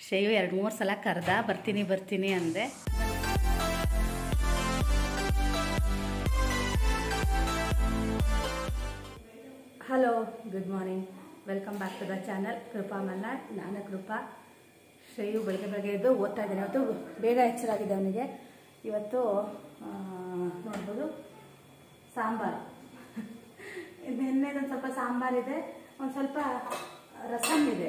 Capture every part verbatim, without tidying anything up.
ಶ್ರೇಯು ಎರಡು ಮೂರು ಸಲ ಕರೆದ ಬರ್ತೀನಿ ಬರ್ತೀನಿ ಅಂದೆ. Hello, good morning, welcome back to the channel Krupa Malnad. ನಾನು ಕೃಪಾ. ಶ್ರೇಯು ಬೆಳಗ್ಗೆ ಬೆಳಗ್ಗೆ ಎದ್ದು ಓದ್ತಾ ಇದ್ದಾನೆ. ಇವತ್ತು ಬೇಗ ಎಚ್ಚರಾಗಿದೆ ಅವನಿಗೆ. ಇವತ್ತು ನೋಡ್ಬೋದು ಸಾಂಬಾರು. ನಿನ್ನೆದೊಂದು ಸ್ವಲ್ಪ ಸಾಂಬಾರಿದೆ, ಒಂದು ಸ್ವಲ್ಪ ರಸಮ್ ಇದೆ.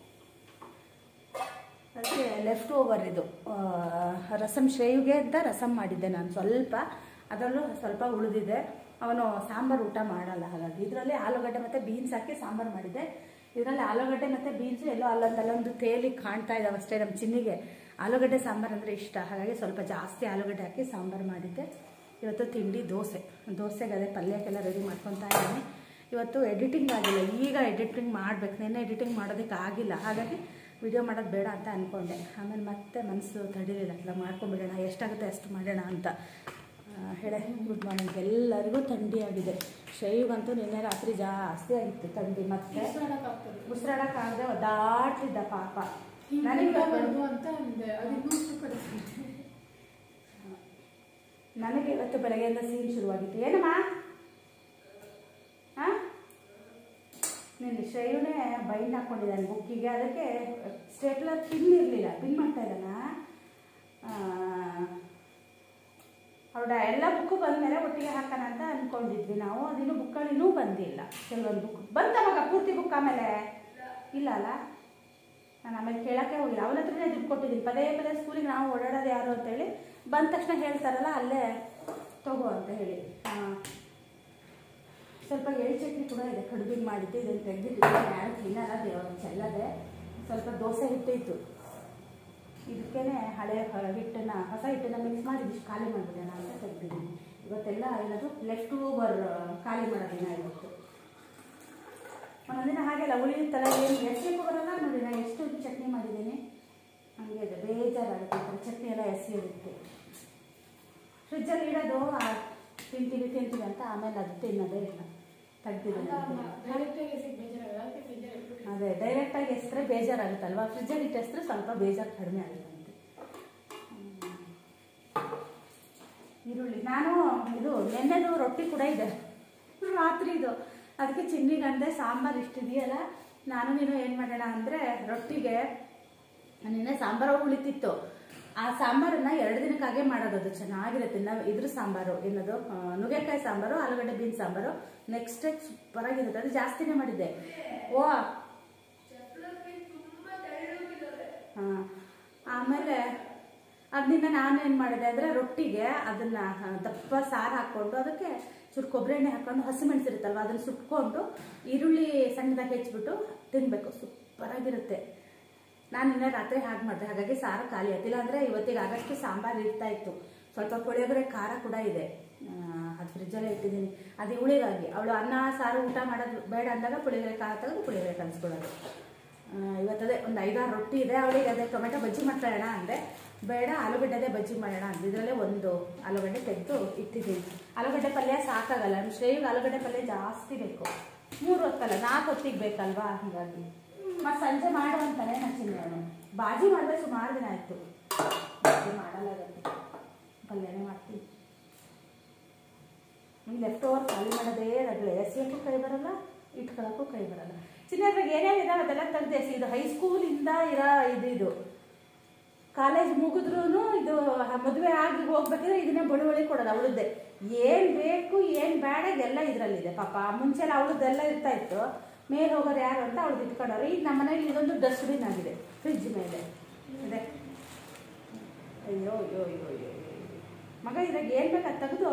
ಅದಕ್ಕೆ ಲೆಫ್ಟ್ ಓವರ್ ಇದು ರಸಮ್. ಶ್ರೇಯುಗೆ ಅಂತ ರಸಮ್ ಮಾಡಿದ್ದೆ ನಾನು ಸ್ವಲ್ಪ, ಅದರಲ್ಲೂ ಸ್ವಲ್ಪ ಉಳಿದಿದೆ. ಅವನು ಸಾಂಬಾರು ಊಟ ಮಾಡಲ್ಲ, ಹಾಗಾಗಿ ಇದರಲ್ಲಿ ಆಲೂಗಡ್ಡೆ ಮತ್ತು ಬೀನ್ಸ್ ಹಾಕಿ ಸಾಂಬಾರು ಮಾಡಿದ್ದೆ. ಇದರಲ್ಲಿ ಆಲೂಗಡ್ಡೆ ಮತ್ತು ಬೀನ್ಸು ಎಲ್ಲೋ ಅಲ್ಲೊಂದು ಅಲ್ಲೊಂದು ತೇಲಿ ಕಾಣ್ತಾ ಇದ್ದಾವೆ ಅಷ್ಟೇ. ನಮ್ಮ ಚಿನ್ನಿಗೆ ಆಲೂಗಡ್ಡೆ ಸಾಂಬಾರು ಅಂದರೆ ಇಷ್ಟ, ಹಾಗಾಗಿ ಸ್ವಲ್ಪ ಜಾಸ್ತಿ ಆಲೂಗಡ್ಡೆ ಹಾಕಿ ಸಾಂಬಾರು ಮಾಡಿದ್ದೆ. ಇವತ್ತು ತಿಂಡಿ ದೋಸೆ. ದೋಸೆಗೆ ಅದೇ ಪಲ್ಯಕ್ಕೆಲ್ಲ ರೆಡಿ ಮಾಡ್ಕೊತಾ ಇದ್ದೀನಿ. ಇವತ್ತು ಎಡಿಟಿಂಗ್ ಆಗಿಲ್ಲ, ಈಗ ಎಡಿಟಿಂಗ್ ಮಾಡಬೇಕು. ನೆನ್ನೆ ಎಡಿಟಿಂಗ್ ಮಾಡೋದಕ್ಕೆ ಆಗಿಲ್ಲ, ಹಾಗಾಗಿ ವಿಡಿಯೋ ಮಾಡೋದು ಬೇಡ ಅಂತ ಅಂದ್ಕೊಂಡೆ. ಆಮೇಲೆ ಮತ್ತೆ ಮನಸ್ಸು ತಡಿಲಿಲ್ಲ, ಎಲ್ಲ ಮಾಡ್ಕೊಂಬಿಡೋಣ, ಎಷ್ಟಾಗುತ್ತೆ ಅಷ್ಟು ಮಾಡೋಣ ಅಂತ ಹೇಳಿ. ಗುಡ್ ಮಾರ್ನಿಂಗ್ ಎಲ್ಲರಿಗೂ. ಥಂಡಿ ಆಗಿದೆ. ಶ್ರೇಯುಗಂತೂ ನಿನ್ನೆ ರಾತ್ರಿ ಜಾಸ್ತಿ ಆಗಿತ್ತು ಥಂಡಿ. ಮತ್ತೆ ಉಸಿರಾಡೋಕ್ಕಾಗದೆ ಒದ್ದಾಡ್ತಿದ್ದ ಪಾಪ. ನನಗೆ ನನಗೆ ಇವತ್ತು ಬೆಳಗ್ಗೆಯಿಂದ ಸೀನ್ ಶುರುವಾಗಿತ್ತು. ಏನಮ್ಮ ಹಾಂ, ನೀನು ಶ್ರೇಯುನೇ ಬೈಂಡ್ ಹಾಕ್ಕೊಂಡಿದ್ದಾನೆ ಬುಕ್ಕಿಗೆ. ಅದಕ್ಕೆ ಸ್ಟೇಪ್ಲರ್ ಪಿನ್ ಇರಲಿಲ್ಲ, ಪಿನ್ ಮಾಡ್ತಾ ಇದ್ದಾನ. ಅವಳ ಎಲ್ಲ ಬುಕ್ಕು ಬಂದಮೇಲೆ ಒಟ್ಟಿಗೆ ಹಾಕೋಣ ಅಂತ ಅಂದ್ಕೊಂಡಿದ್ವಿ ನಾವು. ಅದಿನ್ನೂ ಬುಕ್ಗಳು ಇನ್ನೂ ಬಂದಿಲ್ಲ. ಕೆಲವೊಂದು ಬುಕ್ ಬಂತ ಮಗ, ಪೂರ್ತಿ ಬುಕ್ ಆಮೇಲೆ ಇಲ್ಲ ಅಲ್ಲ. ನಾನು ಆಮೇಲೆ ಕೇಳೋಕ್ಕೆ ಹೋಗಿಲ್ಲ, ಅವನ ಹತ್ರನೇ ದುಡ್ಡು ಕೊಟ್ಟಿದ್ದೀನಿ. ಪದೇ ಪದೇ ಸ್ಕೂಲಿಗೆ ನಾವು ಓಡಾಡೋದು ಯಾರು ಅಂತೇಳಿ ಬಂದ ತಕ್ಷಣ ಹೇಳ್ತಾರಲ್ಲ, ಅಲ್ಲೇ ತಗೋ ಅಂತ ಹೇಳಿ. ಸ್ವಲ್ಪ ಎಳ್ಳು ಚಟ್ನಿ ಕೂಡ ಇದೆ, ಕಡುಬಿಗೆ ಮಾಡಿದ್ದು. ಇದನ್ನು ತೆಗೆದಿಟ್ಟಿದ್ದೀನಿ, ಯಾರು ತಿನ್ನಲ್ಲ, ದೇವರು ಚೆಲ್ಲದೆ. ಸ್ವಲ್ಪ ದೋಸೆ ಹಿಟ್ಟಿತ್ತು, ಇದಕ್ಕೇ ಹಳೆ ಹಿಟ್ಟನ್ನು ಹೊಸ ಹಿಟ್ಟನ್ನು ಮಿಕ್ಸ್ ಮಾಡಿ ಇಷ್ಟು ಖಾಲಿ ಮಾಡಿಬಿಡೋಣ ಅಂತ ತೆಗೆದಿದ್ದೀನಿ. ಇವತ್ತೆಲ್ಲ ಏನದು ಲೆಫ್ಟ್ ಓವರ್ ಖಾಲಿ ಮಾಡೋ ದಿನ ಇವತ್ತು. ಒಂದೊಂದಿನ ಹಾಗೆಲ್ಲ ಉಳಿಯುತ್ತಲ್ಲ, ಏನು ಎಸೆಯಕ್ಕೂ ಬರೋಲ್ಲ. ನೋಡಿ ನಾನು ಎಷ್ಟು ಚಟ್ನಿ ಮಾಡಿದ್ದೀನಿ, ಹಂಗೆ ಇದೆ. ಬೇಜಾರಾಗುತ್ತೆ ಈ ಥರ ಚಟ್ನಿ ಎಲ್ಲ ಎಸೆಯೋದಕ್ಕೆ. ಫ್ರಿಜ್ಜಲ್ಲಿ ಇಡೋದು ತಿಂತೀವಿ ತಿಂತೀವಿ ಅಂತ, ಆಮೇಲೆ ಅದು ತಿನ್ನೋದೇ ಇಲ್ಲ, ತೆಗ್ದಿದ್ದೀನಿ. ಅದೇ ಡೈರೆಕ್ಟಾಗಿ ಎಸಿದ್ರೆ ಬೇಜಾರಾಗುತ್ತಲ್ವ, ಫ್ರಿಜ್ಜಲ್ಲಿ ಇಟ್ಟು ಎಸಿದ್ರೆ ಸ್ವಲ್ಪ ಬೇಜಾರು ಕಡಿಮೆ ಆಗುತ್ತಂತೆ. ಈರುಳ್ಳಿ ನಾನು ಇದು ನೆನ್ನೆದು ರೊಟ್ಟಿ ಕೂಡ ಇದೆ ರಾತ್ರಿ ಇದು. ಅದಕ್ಕೆ ಚಿನ್ನಿಗಂದೆ ಸಾಂಬಾರು ಇಷ್ಟಿದೆಯಲ್ಲ, ನಾನು ನೀನು ಏನು ಮಾಡೋಣ ಅಂದರೆ ರೊಟ್ಟಿಗೆ ನಿನ್ನೆ ಸಾಂಬಾರು ಉಳಿತಿತ್ತು. ಆ ಸಾಂಬಾರನ್ನ ಎರಡು ದಿನಕ್ಕಾಗೆ ಮಾಡೋದು, ಅದು ಚೆನ್ನಾಗಿರುತ್ತೆ. ನಾವು ಇದ್ರ ಸಾಂಬಾರು ಏನದು ನುಗ್ಗೆಕಾಯಿ ಸಾಂಬಾರು, ಆಲೂಗಡ್ಡೆ ಬೀನ್ಸ್ ಸಾಂಬಾರು ನೆಕ್ಸ್ಟ್ ಡೇ ಸೂಪರಾಗಿರುತ್ತೆ. ಅದು ಜಾಸ್ತಿನೇ ಮಾಡಿದ್ದೆ. ಓ ಹಾಂ, ಆಮೇಲೆ ಅದನ್ನ ನಾನೇನು ಮಾಡಿದೆ ಅಂದರೆ ರೊಟ್ಟಿಗೆ ಅದನ್ನು ದಪ್ಪ ಸಾರು ಹಾಕ್ಕೊಂಡು ಅದಕ್ಕೆ ಚೂರು ಕೊಬ್ಬರಿ ಎಣ್ಣೆ ಹಾಕ್ಕೊಂಡು ಹಸಿಮೆಣಸಿರುತ್ತಲ್ವ ಅದನ್ನು ಸುಟ್ಕೊಂಡು ಈರುಳ್ಳಿ ಸಣ್ಣದಾಗಿ ಹೆಚ್ಚಿಬಿಟ್ಟು ತಿನ್ನಬೇಕು, ಸೂಪರಾಗಿರುತ್ತೆ. ನಾನು ಇನ್ನೇ ರಾತ್ರಿ ಹಾಗೆ ಮಾಡಿದೆ, ಹಾಗಾಗಿ ಸಾರು ಖಾಲಿ ಆಯ್ತಿಲ್ಲ. ಅಂದರೆ ಇವತ್ತಿಗೆ ಆಗಷ್ಟು ಸಾಂಬಾರು ಇರ್ತಾ ಇತ್ತು. ಸ್ವಲ್ಪ ಪುಳಿಯೋಗರೆ ಖಾರ ಕೂಡ ಇದೆ, ಅದು ಫ್ರಿಜ್ಜಲ್ಲೇ ಇಟ್ಟಿದ್ದೀನಿ. ಅದು ಇವಳಿಗಾಗಿ, ಅವಳು ಅನ್ನ ಸಾರು ಊಟ ಮಾಡೋದು ಬೇಡ ಅಂದಾಗ ಪುಳಿಯೋಗರೆ ಖಾರ ತೆಗೆದು ಪುಳಿಯೋಗರೆ ಕಲಿಸ್ಕೊಡೋದು. ಇವತ್ತದೇ ಒಂದು ಐದಾರು ರೊಟ್ಟಿ ಇದೆ. ಅವಳಿಗೆ ಅದೇ ಟೊಮೆಟೊ ಬಜ್ಜಿ ಮಾಡ್ತಾಯಿಣ ಅಂದರೆ ಬೇಡ, ಆಲೂಗಡ್ಡೆದೇ ಬಜ್ಜಿ ಮಾಡೋಣ ಅಂತ ಇದರಲ್ಲೇ ಒಂದು ಆಲೂಗಡ್ಡೆ ತೆಗೆದು ಇಟ್ಟಿದ್ದೀನಿ. ಆಲೂಗಡ್ಡೆ ಪಲ್ಯ ಸಾಕಾಗಲ್ಲ, ನಮ್ಮ ಶ್ರೇಯುಗೆ ಆಲೂಗಡ್ಡೆ ಪಲ್ಯ ಜಾಸ್ತಿ ಬೇಕು. ಮೂರು ಹೊತ್ತಲ್ಲ, ನಾಲ್ಕು ಹೊತ್ತಿಗೆ ಬೇಕಲ್ವಾ, ಹಾಗಾಗಿ ಮತ್ತು ಸಂಜೆ ಮಾಡುವಂತಾನೆ ನಾನು ಚಿನ್ನ ಬಾಜಿ ಮಾಡಿದ್ರೆ ಸುಮಾರು ದಿನ ಆಯಿತು. ಬಾಜಿ ಮಾಡಲ್ಲ, ಅದಕ್ಕೆ ಪಲ್ಯನೇ ಮಾಡ್ತೀನಿ. ಈಗ ಲೆಫ್ಟ್ ಓವರ್ ಖಾಲಿ ಮಾಡೋದೇ ರಗಳೆ. ಎಸೆಯೋಕ್ಕೂ ಕೈ ಬರಲ್ಲ, ಇಟ್ಕೊಳ್ಳೋಕ್ಕೂ ಕೈ ಬರಲ್ಲ. ಚಿನ್ನದಾಗ ಏನೇನು ಇದಾವೆ ಅದೆಲ್ಲ ತೆಗೆದು ಎಸಿ. ಇದು ಹೈಸ್ಕೂಲಿಂದ ಇರೋ ಇದು ಇದು ಕಾಲೇಜ್ ಮುಗಿದ್ರೂ ಇದು ಮದುವೆ ಆಗಿ ಹೋಗ್ಬೇಕಿದ್ರೆ ಇದನ್ನೇ ಬಳುವಳಿ ಕೊಡೋದು. ಅವಳದ್ದೇ ಏನು ಬೇಕು ಏನು ಬೇಡ ಎಲ್ಲ ಇದರಲ್ಲಿದೆ. ಪಾಪ ಮುಂಚೆಲ್ಲ ಅವಳದ್ದೆಲ್ಲ ಇರ್ತಾ ಇತ್ತು, ಮೇಲೆ ಹೋಗೋರು ಯಾರು ಅಂತ ಅವಳು ಇಟ್ಕೊಂಡವ್ರು. ಈಗ ನಮ್ಮ ಮನೇಲಿ ಇದೊಂದು ಡಸ್ಟ್ಬಿನ್ ಆಗಿದೆ ಫ್ರಿಜ್ ಮೇಲೆ ಇದೆ. ಅಯ್ಯೋ ಅಯ್ಯೋ ಅಯ್ಯೋ ಅಯ್ಯೋ ಮಗ, ಇದಾಗ ಏನು ಬೇಕು ಅದು ತೆಗೆದು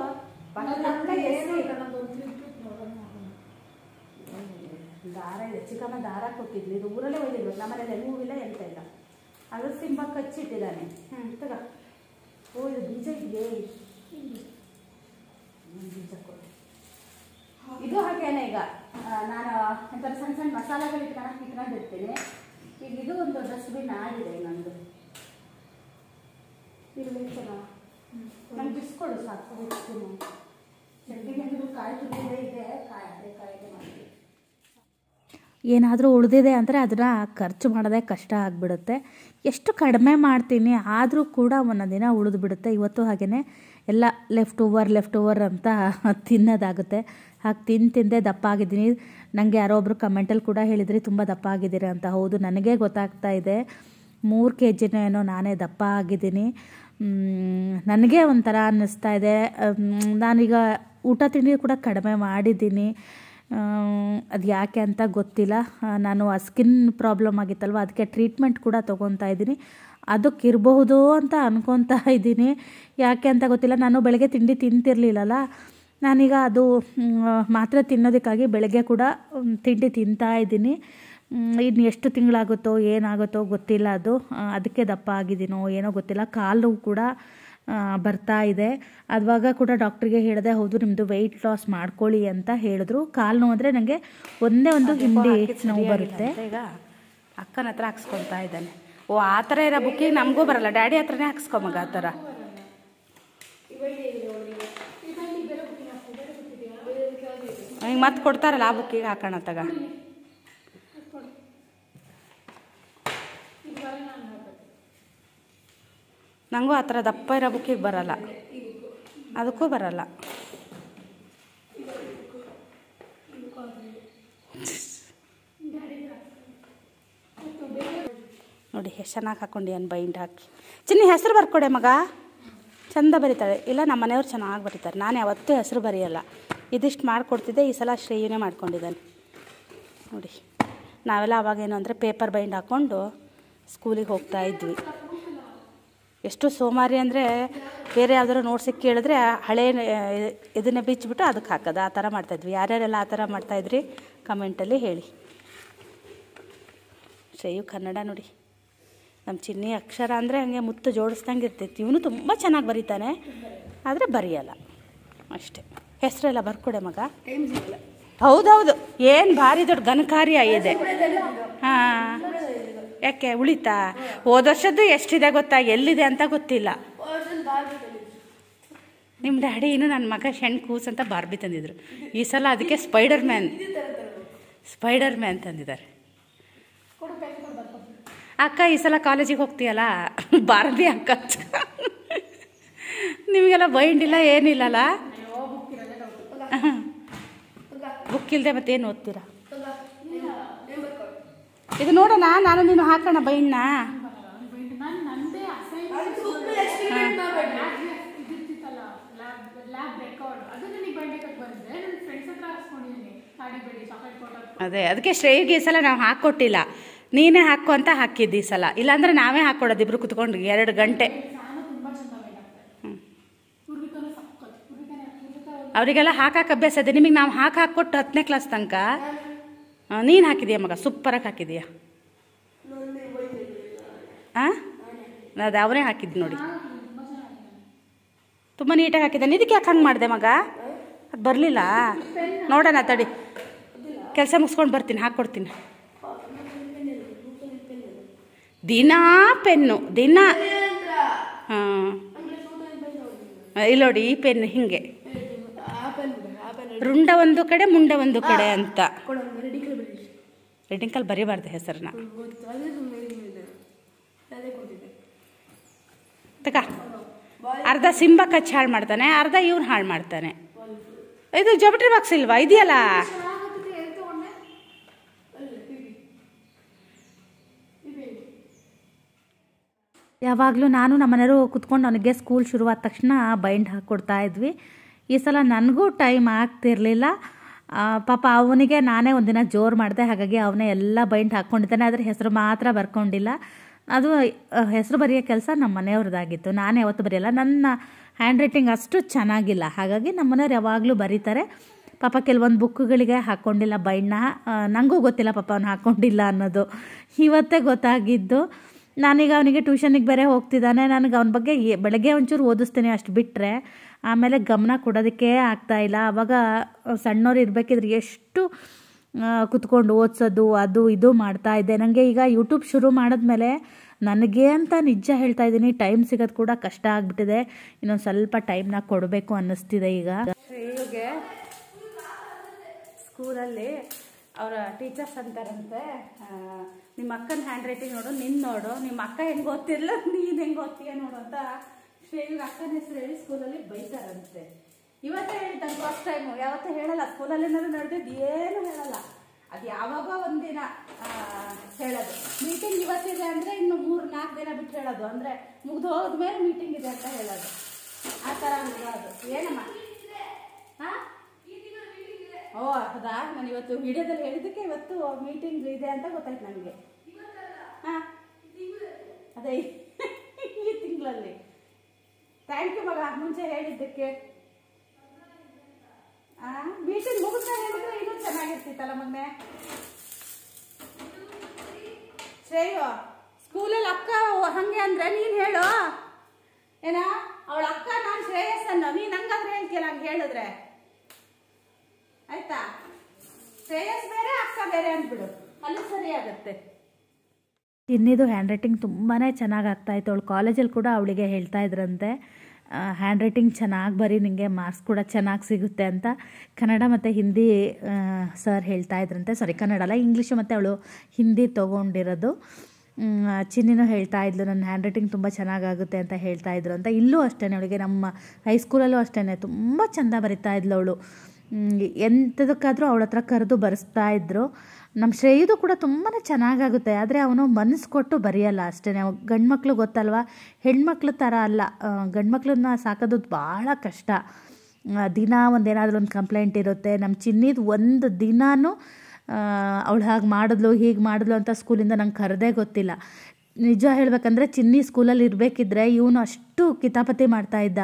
ದಾರ ಇದೆ. ಚಿಕ್ಕಮ್ಮ ದಾರ ಕೊಟ್ಟಿದ್ಲು, ಇದು ಊರಲ್ಲೇ ಒಯ್ದಿರ್ಬೇಕು. ನಮ್ಮನೇಲಿ ಎಲ್ಲೂ ಇಲ್ಲ, ಎಂತ ಇಲ್ಲ. ಅದು ಸಿಂಬ ಕಚ್ಚಿಟ್ಟಿದ್ದಾನೆ. ಹ್ಞೂ ತಗ. ಓ ಇದು ಬೀಜ ಇದೆ, ಬೀಜ ಕೊಡಿ. ಇದು ಹಾಗೇನೆ. ಈಗ ನಾನು ಒಂಥರ ಸಣ್ಣ ಸಣ್ಣ ಮಸಾಲೆಗಳು ಇಟ್ಕೊಳಕ್ಕೆ ಇಟ್ಕೊಂಡಿರ್ತೀನಿ. ಈಗ ಇದು ಒಂದು ಡಸ್ಟ್ಬಿನ್ ಆಗಿದೆ ನಂದು. ಇಲ್ಲಿ ನಂಗೆ ಬಿಸ್ಕೊಡು ಸಾಕು, ಬಿಸ್ತೀನಿ. ಚಟ್ನಿಗೆ ಕಾಯಿ ತುರಿದೇ ಇದೆ, ಕಾಯಿ ಅದೇ ಕಾಯಿಗೆ ಮಾಡ್ತೀವಿ. ಏನಾದರೂ ಉಳಿದಿದೆ ಅಂದರೆ ಅದನ್ನು ಖರ್ಚು ಮಾಡೋದೇ ಕಷ್ಟ ಆಗಿಬಿಡುತ್ತೆ. ಎಷ್ಟು ಕಡಿಮೆ ಮಾಡ್ತೀನಿ ಆದರೂ ಕೂಡ ಒಂದೊಂದು ದಿನ ಉಳಿದು ಬಿಡುತ್ತೆ. ಇವತ್ತು ಹಾಗೆಯೇ ಎಲ್ಲ ಲೆಫ್ಟ್ ಓವರ್ ಲೆಫ್ಟ್ ಓವರ್ ಅಂತ ತಿನ್ನೋದಾಗುತ್ತೆ. ಹಾಗೆ ತಿಂದು ತಿಂದೇ ದಪ್ಪ ಆಗಿದ್ದೀನಿ. ನನಗೆ ಯಾರೋ ಒಬ್ಬರು ಕಮೆಂಟಲ್ಲಿ ಕೂಡ ಹೇಳಿದ್ರಿ ತುಂಬ ದಪ್ಪ ಆಗಿದ್ದೀರಾ ಅಂತ. ಹೌದು, ನನಗೆ ಗೊತ್ತಾಗ್ತಾ ಇದೆ ಮೂರು ಕೆ ಜಿನೋ ಏನೋ ನಾನೇ ದಪ್ಪ ಆಗಿದ್ದೀನಿ. ನನಗೆ ಒಂಥರ ಅನ್ನಿಸ್ತಾ ಇದೆ. ನಾನೀಗ ಊಟ ತಿಂಡಿ ಕೂಡ ಕಡಿಮೆ ಮಾಡಿದ್ದೀನಿ. ಅದು ಯಾಕೆ ಅಂತ ಗೊತ್ತಿಲ್ಲ. ನಾನು ಆ ಸ್ಕಿನ್ ಪ್ರಾಬ್ಲಮ್ ಆಗಿತ್ತಲ್ವ, ಅದಕ್ಕೆ ಟ್ರೀಟ್ಮೆಂಟ್ ಕೂಡ ತೊಗೊತಾ ಇದ್ದೀನಿ. ಅದಕ್ಕಿರಬಹುದು ಅಂತ ಅನ್ಕೊತಾ ಇದ್ದೀನಿ. ಯಾಕೆ ಅಂತ ಗೊತ್ತಿಲ್ಲ. ನಾನು ಬೆಳಗ್ಗೆ ತಿಂಡಿ ತಿಂತಿರ್ಲಿಲ್ಲಲ್ಲ, ನಾನೀಗ ಅದು ಮಾತ್ರೆ ತಿನ್ನೋದಕ್ಕಾಗಿ ಬೆಳಗ್ಗೆ ಕೂಡ ತಿಂಡಿ ತಿಂತಾ ಇದ್ದೀನಿ. ಇನ್ನು ಎಷ್ಟು ತಿಂಗಳಾಗುತ್ತೋ ಏನಾಗುತ್ತೋ ಗೊತ್ತಿಲ್ಲ. ಅದು ಅದಕ್ಕೆ ದಪ್ಪ ಆಗಿದ್ದೀನೋ ಏನೋ ಗೊತ್ತಿಲ್ಲ. ಕಾಲು ಕೂಡ ಬರ್ತಾ ಇದೆ. ಅದುವಾಗ ಕೂಡ ಡಾಕ್ಟ್ರಿಗೆ ಹೇಳಿದೆ, ಹೌದು ನಿಮ್ಮದು ವೆಯ್ಟ್ ಲಾಸ್ ಮಾಡ್ಕೊಳ್ಳಿ ಅಂತ ಹೇಳಿದ್ರು. ಕಾಲು ನೋವು ಅಂದರೆ ನನಗೆ ಒಂದೇ ಒಂದು ಹಿಂಡಿ ನೋವು ಬರುತ್ತೆ. ಈಗ ಅಕ್ಕನ ಹತ್ರ ಹಾಕ್ಸ್ಕೊತಾ ಇದ್ದಾನೆ. ಓ, ಆ ಥರ ಇರೋ ಬುಕ್ಕಿಗೆ ನಮಗೂ ಬರಲ್ಲ. ಡ್ಯಾಡಿ ಹತ್ರನೇ ಹಾಕ್ಸ್ಕೊಮಗ ಆ ಥರ. ಹಿಂಗೆ ಮತ್ತೆ ಕೊಡ್ತಾರಲ್ಲ ಆ ಬುಕ್ಕಿಗೆ ಹಾಕೋಣ ತಗ. ನನಗೂ ಆ ಥರ ದಪ್ಪ ಇರೋ ಬುಕ್ಕಿಗೆ ಬರಲ್ಲ, ಅದಕ್ಕೂ ಬರಲ್ಲ. ನೋಡಿ ಎಷ್ಟು ಚೆನ್ನಾಗಿ ಹಾಕ್ಕೊಂಡು ಏನು ಬೈಂಡ್ ಹಾಕಿ. ಚಿನ್ನಿ ಹೆಸರು ಬರ್ಕೊಡೆ ಮಗ, ಚಂದ ಬರೀತಾಳೆ. ಇಲ್ಲ ನಮ್ಮ ಮನೆಯವ್ರು ಚೆನ್ನಾಗಿ ಬರೀತಾರೆ, ನಾನು ಯಾವತ್ತೂ ಹೆಸರು ಬರೆಯಲ್ಲ. ಇದಿಷ್ಟು ಮಾಡಿಕೊಡ್ತಿದ್ದೆ, ಈ ಸಲ ಶ್ರೇಯನೇ ಮಾಡ್ಕೊಂಡಿದ್ದಾನೆ. ನೋಡಿ, ನಾವೆಲ್ಲ ಅವಾಗೇನು ಅಂದರೆ ಪೇಪರ್ ಬೈಂಡ್ ಹಾಕ್ಕೊಂಡು ಸ್ಕೂಲಿಗೆ ಹೋಗ್ತಾ ಇದ್ವಿ. ಎಷ್ಟು ಸೋಮಾರಿ ಅಂದರೆ ಬೇರೆ ಯಾವ್ದಾರು ನೋಟ್ಸಿಗೆ ಕೇಳಿದ್ರೆ ಹಳೆ ಇದನ್ನೇ ಬಿಚ್ಚಿಬಿಟ್ಟು ಅದಕ್ಕೆ ಹಾಕೋದು, ಆ ಥರ ಮಾಡ್ತಾಯಿದ್ವಿ. ಯಾರ್ಯಾರೆಲ್ಲ ಆ ಥರ ಮಾಡ್ತಾಯಿದ್ರಿ ಕಮೆಂಟಲ್ಲಿ ಹೇಳಿ. ಶ್ರೇಯು ಕನ್ನಡ ನೋಡಿ, ನಮ್ಮ ಚಿನ್ನಿ ಅಕ್ಷರ ಅಂದರೆ ಹಂಗೆ ಮುತ್ತು ಜೋಡಿಸ್ದಂಗೆ ಇರ್ತೈತಿ. ಇವನು ತುಂಬ ಚೆನ್ನಾಗಿ ಬರೀತಾನೆ, ಆದರೆ ಬರೆಯಲ್ಲ ಅಷ್ಟೇ. ಹೆಸರೆಲ್ಲ ಬರ್ಕೊಡೆ ಮಗ. ಹೌದೌದು, ಏನು ಭಾರಿ ದೊಡ್ಡ ಘನಕಾರ್ಯ ಇದೆ. ಹಾಂ, ಯಾಕೆ ಉಳಿತಾ? ಹೋದ ವರ್ಷದ್ದು ಎಷ್ಟಿದೆ ಗೊತ್ತಾ, ಎಲ್ಲಿದೆ ಅಂತ ಗೊತ್ತಿಲ್ಲ. ನಿಮ್ಮ ಡ್ಯಾಡಿ ಇನ್ನು ನನ್ನ ಮಗ ಹೆಣ್ಣು ಕೂಸು ಅಂತ ಬಾರ್ಬಿ ತಂದಿದ್ರು. ಈ ಸಲ ಅದಕ್ಕೆ ಸ್ಪೈಡರ್ ಮ್ಯಾನ್ ಸ್ಪೈಡರ್ ಮ್ಯಾನ್ ತಂದಿದ್ದಾರೆ. ಅಕ್ಕ ಈ ಸಲ ಕಾಲೇಜಿಗೆ ಹೋಗ್ತೀಯಲ್ಲ, ಬಾರ್ಬಿ ಅಕ್ಕ. ನಿಮಗೆಲ್ಲ ಬೈಂಡ್ ಇಲ್ಲ ಏನಿಲ್ಲಲ್ಲ, ಬುಕ್ ಇಲ್ಲದೆ ಮತ್ತೇನು ಓದ್ತೀರಾ? ಇದು ನೋಡೋಣ, ನಾನು ನೀನು ಹಾಕೋಣ ಬೈಂಡ್ನ. ಅದೇ ಅದಕ್ಕೆ ಶ್ರೇಯಿಗೆ ಈ ಸಲ ನಾವು ಹಾಕ್ಕೊಟ್ಟಿಲ್ಲ, ನೀನೇ ಹಾಕೋ ಅಂತ ಹಾಕಿದ್ದು ಈ ಸಲ. ಇಲ್ಲಾಂದ್ರೆ ನಾವೇ ಹಾಕ್ಕೊಡೋದು ಇಬ್ರು ಕುತ್ಕೊಂಡು ಎರಡು ಗಂಟೆ. ಅವರಿಗೆಲ್ಲ ಹಾಕಕ್ಕೆ ಅಭ್ಯಾಸ ಇದೆ, ನಿಮಗೆ ನಾವು ಹಾಕಿ ಹಾಕ್ಕೊಟ್ಟು ಹತ್ತನೇ ಕ್ಲಾಸ್ ತನಕ. ನೀನು ಹಾಕಿದೀಯ ಮಗ, ಸೂಪರಾಗಿ ಹಾಕಿದೀಯ. ಹಾಂ, ಅದು ಅವನೇ ಹಾಕಿದ್ದು ನೋಡಿ, ತುಂಬ ನೀಟಾಗಿ ಹಾಕಿದ್ದಾನೆ. ಇದಕ್ಕೆ ಯಾಕೆ ಹಂಗೆ ಮಾಡಿದೆ ಮಗ? ಅದು ಬರಲಿಲ್ಲ. ನೋಡೋಣ ತಡಿ, ಕೆಲಸ ಮುಗಿಸ್ಕೊಂಡು ಬರ್ತೀನಿ, ಹಾಕ್ಕೊಡ್ತೀನಿ. ದಿನಾ ಪೆನ್ನು ದಿನ. ಹಾಂ, ಇಲ್ಲಿ ನೋಡಿ, ಈ ಪೆನ್ನು ಹಿಂಗೆ ರುಂಡ ಒಂದು ಕಡೆ ಮುಂಡ ಒಂದು ಕಡೆ ಅಂತ. ರೀಡಿಂಗ್ ಕಲ್ ಬರೀಬಾರ್ದು ಹೆಸರನ್ನ. ತಗ, ಅರ್ಧ ಸಿಂಬ ಕಚ್ಚಿ ಹಾಳು ಮಾಡ್ತಾನೆ, ಅರ್ಧ ಇವ್ನು ಹಾಳು ಮಾಡ್ತಾನೆ. ಇದು ಜೊಮೆಟ್ರಿ ಬಾಕ್ಸ್ ಇಲ್ವಾ? ಇದೆಯಲ್ಲ. ಯಾವಾಗಲೂ ನಾನು ನಮ್ಮ ಮನೆಯವರು ಕುತ್ಕೊಂಡು ಅವನಿಗೆ ಸ್ಕೂಲ್ ಶುರುವಾದ ತಕ್ಷಣ ಬೈಂಡ್ ಹಾಕ್ಕೊಡ್ತಾ ಇದ್ವಿ. ಈ ಸಲ ನನಗೂ ಟೈಮ್ ಆಗ್ತಿರಲಿಲ್ಲ. ಪಾಪ ಅವನಿಗೆ ನಾನೇ ಒಂದಿನ ಜೋರು ಮಾಡಿದೆ, ಹಾಗಾಗಿ ಅವನೇ ಎಲ್ಲ ಬೈಂಡ್ ಹಾಕ್ಕೊಂಡಿದ್ದಾನೆ. ಆದರೆ ಹೆಸರು ಮಾತ್ರ ಬರ್ಕೊಂಡಿಲ್ಲ. ಅದು ಹೆಸರು ಬರೆಯೋ ಕೆಲಸ ನಮ್ಮ ಮನೆಯವ್ರದ್ದಾಗಿತ್ತು, ನಾನೇ ಯಾವತ್ತೂ ಬರೆಯಲ್ಲ. ನನ್ನ ಹ್ಯಾಂಡ್ ರೈಟಿಂಗ್ ಅಷ್ಟು ಚೆನ್ನಾಗಿಲ್ಲ, ಹಾಗಾಗಿ ನಮ್ಮ ಮನೆಯವ್ರು ಯಾವಾಗಲೂ ಬರೀತಾರೆ. ಪಾಪ ಕೆಲವೊಂದು ಬುಕ್ಗಳಿಗೆ ಹಾಕ್ಕೊಂಡಿಲ್ಲ ಬೈಂಡ್ನ. ನನಗೂ ಗೊತ್ತಿಲ್ಲ ಪಾಪ ಅವ್ನು ಹಾಕ್ಕೊಂಡಿಲ್ಲ ಅನ್ನೋದು, ಇವತ್ತೇ ಗೊತ್ತಾಗಿದ್ದು. ನಾನೀಗ ಅವನಿಗೆ ಟ್ಯೂಷನಿಗೆ ಬೇರೆ ಹೋಗ್ತಿದ್ದಾನೆ. ನನಗೆ ಅವನ ಬಗ್ಗೆ ಬೆಳಗ್ಗೆ ಒಂಚೂರು ಓದಿಸ್ತೀನಿ, ಅಷ್ಟು ಬಿಟ್ಟರೆ ಆಮೇಲೆ ಗಮನ ಕೊಡೋದಕ್ಕೆ ಆಗ್ತಾಯಿಲ್ಲ. ಆವಾಗ ಸಣ್ಣವ್ರು ಇರಬೇಕಿದ್ರೆ ಎಷ್ಟು ಕುತ್ಕೊಂಡು ಓದಿಸೋದು ಅದು ಇದು ಮಾಡ್ತಾಯಿದ್ದೆ. ನನಗೆ ಈಗ ಯೂಟ್ಯೂಬ್ ಶುರು ಮಾಡಿದ್ಮೇಲೆ ನನಗೆ ಅಂತ ನಿಜ ಹೇಳ್ತಾ ಇದ್ದೀನಿ, ಟೈಮ್ ಸಿಗೋದು ಕೂಡ ಕಷ್ಟ ಆಗಿಬಿಟ್ಟಿದೆ. ಇನ್ನೊಂದು ಸ್ವಲ್ಪ ಟೈಮ್ನ ಕೊಡಬೇಕು ಅನ್ನಿಸ್ತಿದೆ. ಈಗ ಶ್ರೇಯುಗೆ ಸ್ಕೂಲಲ್ಲಿ ಅವರ ಟೀಚರ್ಸ್ ಅಂತಾರಂತೆ, ನಿಮ್ಮ ಅಕ್ಕನ ಹ್ಯಾಂಡ್ ರೈಟಿಂಗ್ ನೋಡು, ನಿನ್ನ ನೋಡು, ನಿಮ್ಮ ಅಕ್ಕ ಹೆಂಗೆ ಓದ್ತಿರ್ಲ ನೀನು ಹೆಂಗೆ ಓದ್ತೀಯ ನೋಡು ಅಂತ ಶ್ರೇಯು ಅಕ್ಕನ ಹೆಸರು ಹೇಳಿ ಸ್ಕೂಲಲ್ಲಿ ಬೈತಾರಂತೆ. ಇವತ್ತೇ ಹೇಳ್ತಾರೆ ಫಸ್ಟ್ ಟೈಮು, ಯಾವತ್ತೂ ಹೇಳಲ್ಲ ಸ್ಕೂಲಲ್ಲಿ ಏನಾದ್ರು ನಡೆದಿದ್ದು ಏನು ಹೇಳಲ್ಲ, ಅದು ಯಾವಾಗ ಒಂದಿನ ಹೇಳೋದು. ಮೀಟಿಂಗ್ ಇವತ್ತಿದೆ ಅಂದರೆ ಇನ್ನು ಮೂರು ನಾಲ್ಕು ದಿನ ಬಿಟ್ಟು ಹೇಳೋದು, ಅಂದರೆ ಮುಗ್ದು ಹೋದ್ಮೇಲೆ ಮೀಟಿಂಗ್ ಇದೆ ಅಂತ ಹೇಳೋದು. ಆ ಥರ ಅದು ಏನಮ್ಮ? ಹಾಂ, ಓ ಹೌದಾ, ನಾನು ಇವತ್ತು ವಿಡಿಯೋದಲ್ಲಿ ಹೇಳಿದ್ದಕ್ಕೆ ಇವತ್ತು ಮೀಟಿಂಗ್ ಇದೆ ಅಂತ ಗೊತ್ತಾಯ್ತು ನನಗೆ. ಹಾಂ, ಅದೇ ಈ ತಿಂಗಳಲ್ಲಿ. ಥ್ಯಾಂಕ್ ಯು ಮಗ, ಮುಂಚೆ ಹೇಳಿದ್ದಕ್ಕೆ. ಹಾಂ, ಮೀಟಿಂಗ್ ಮುಗಿದ್ಮೇಲೆ ಹೇಳಿದ್ರೆ ಇನ್ನೂ ಚೆನ್ನಾಗಿರ್ತಿತ್ತಲ್ಲ ಮಗನೆ. ಶ್ರೇಯು, ಸ್ಕೂಲಲ್ಲಿ ಅಕ್ಕ ಹಂಗೆ ಅಂದರೆ ನೀನು ಹೇಳು ಏನ, ಅವಳ ಅಕ್ಕ ನಾನು ಶ್ರೇಯಸ್ ಅನ್ನೋ, ನೀನು ಹಂಗಂದ್ರೆ ಹೇಳ್ತಿಯಲ್ಲ, ಹಂಗೆ ಹೇಳಿದ್ರೆ ಆಯ್ತಾ? ಶ್ರೇಯಸ್ ಬೇರೆ ಅಕ್ಕ ಬೇರೆ ಅಂದ್ಬಿಡು, ಅಲ್ಲಿ ಸರಿ ಆಗುತ್ತೆ. ಚಿನ್ನಿದು ಹ್ಯಾಂಡ್ ರೈಟಿಂಗ್ ತುಂಬಾ ಚೆನ್ನಾಗಿ ಆಗ್ತಾಯಿತ್ತು. ಅವಳು ಕಾಲೇಜಲ್ಲಿ ಕೂಡ ಅವಳಿಗೆ ಹೇಳ್ತಾ ಇದ್ರಂತೆ, ಹ್ಯಾಂಡ್ ರೈಟಿಂಗ್ ಚೆನ್ನಾಗಿ ಬರೀ, ನಿಮಗೆ ಮಾರ್ಕ್ಸ್ ಕೂಡ ಚೆನ್ನಾಗಿ ಸಿಗುತ್ತೆ ಅಂತ ಕನ್ನಡ ಮತ್ತು ಹಿಂದಿ ಸರ್ ಹೇಳ್ತಾ ಇದ್ರಂತೆ. ಸಾರಿ, ಕನ್ನಡ ಅಲ್ಲ, ಇಂಗ್ಲೀಷು ಮತ್ತು ಅವಳು ಹಿಂದಿ ತೊಗೊಂಡಿರೋದು. ಚಿನ್ನಿನೂ ಹೇಳ್ತಾ ಇದ್ಲು ನನ್ನ ಹ್ಯಾಂಡ್ ರೈಟಿಂಗ್ ತುಂಬ ಚೆನ್ನಾಗಾಗುತ್ತೆ ಅಂತ ಹೇಳ್ತಾ ಇದ್ರು ಅಂತ. ಇಲ್ಲೂ ಅಷ್ಟೇ, ಅವಳಿಗೆ ನಮ್ಮ ಹೈಸ್ಕೂಲಲ್ಲೂ ಅಷ್ಟೇ ತುಂಬ ಚೆಂದ ಬರಿತಾ ಇದ್ಲು ಅವಳು. ಎಂಥದಕ್ಕಾದರೂ ಅವಳ ಹತ್ರ ಕರೆದು ಬರೆಸ್ತಾ ಇದ್ರು. ನಮ್ಮ ಶ್ರೇಯದು ಕೂಡ ತುಂಬಾ ಚೆನ್ನಾಗಾಗುತ್ತೆ, ಆದರೆ ಅವನು ಮನಸ್ಸು ಕೊಟ್ಟು ಬರೆಯಲ್ಲ ಅಷ್ಟೇ. ಗಂಡು ಮಕ್ಕಳು ಗೊತ್ತಲ್ವ, ಹೆಣ್ಮಕ್ಳ ಥರ ಅಲ್ಲ. ಗಂಡು ಮಕ್ಕಳನ್ನ ಸಾಕೋದು ಭಾಳ ಕಷ್ಟ. ದಿನ ಒಂದೇನಾದರೂ ಒಂದು ಕಂಪ್ಲೇಂಟ್ ಇರುತ್ತೆ. ನಮ್ಮ ಚಿನ್ನಿದು ಒಂದು ದಿನಾನೂ ಅವಳು ಹಾಗೆ ಮಾಡಿದ್ಲು ಹೀಗೆ ಮಾಡಿದ್ಲು ಅಂತ ಸ್ಕೂಲಿಂದ ನಂಗೆ ಕರೆದೇ ಗೊತ್ತಿಲ್ಲ. ನಿಜ ಹೇಳಬೇಕಂದ್ರೆ ಚಿನ್ನಿ ಸ್ಕೂಲಲ್ಲಿ ಇರಬೇಕಿದ್ರೆ ಇವನು ಅಷ್ಟು ಕಿತಾಪತಿ ಮಾಡ್ತಾಯಿದ್ದ.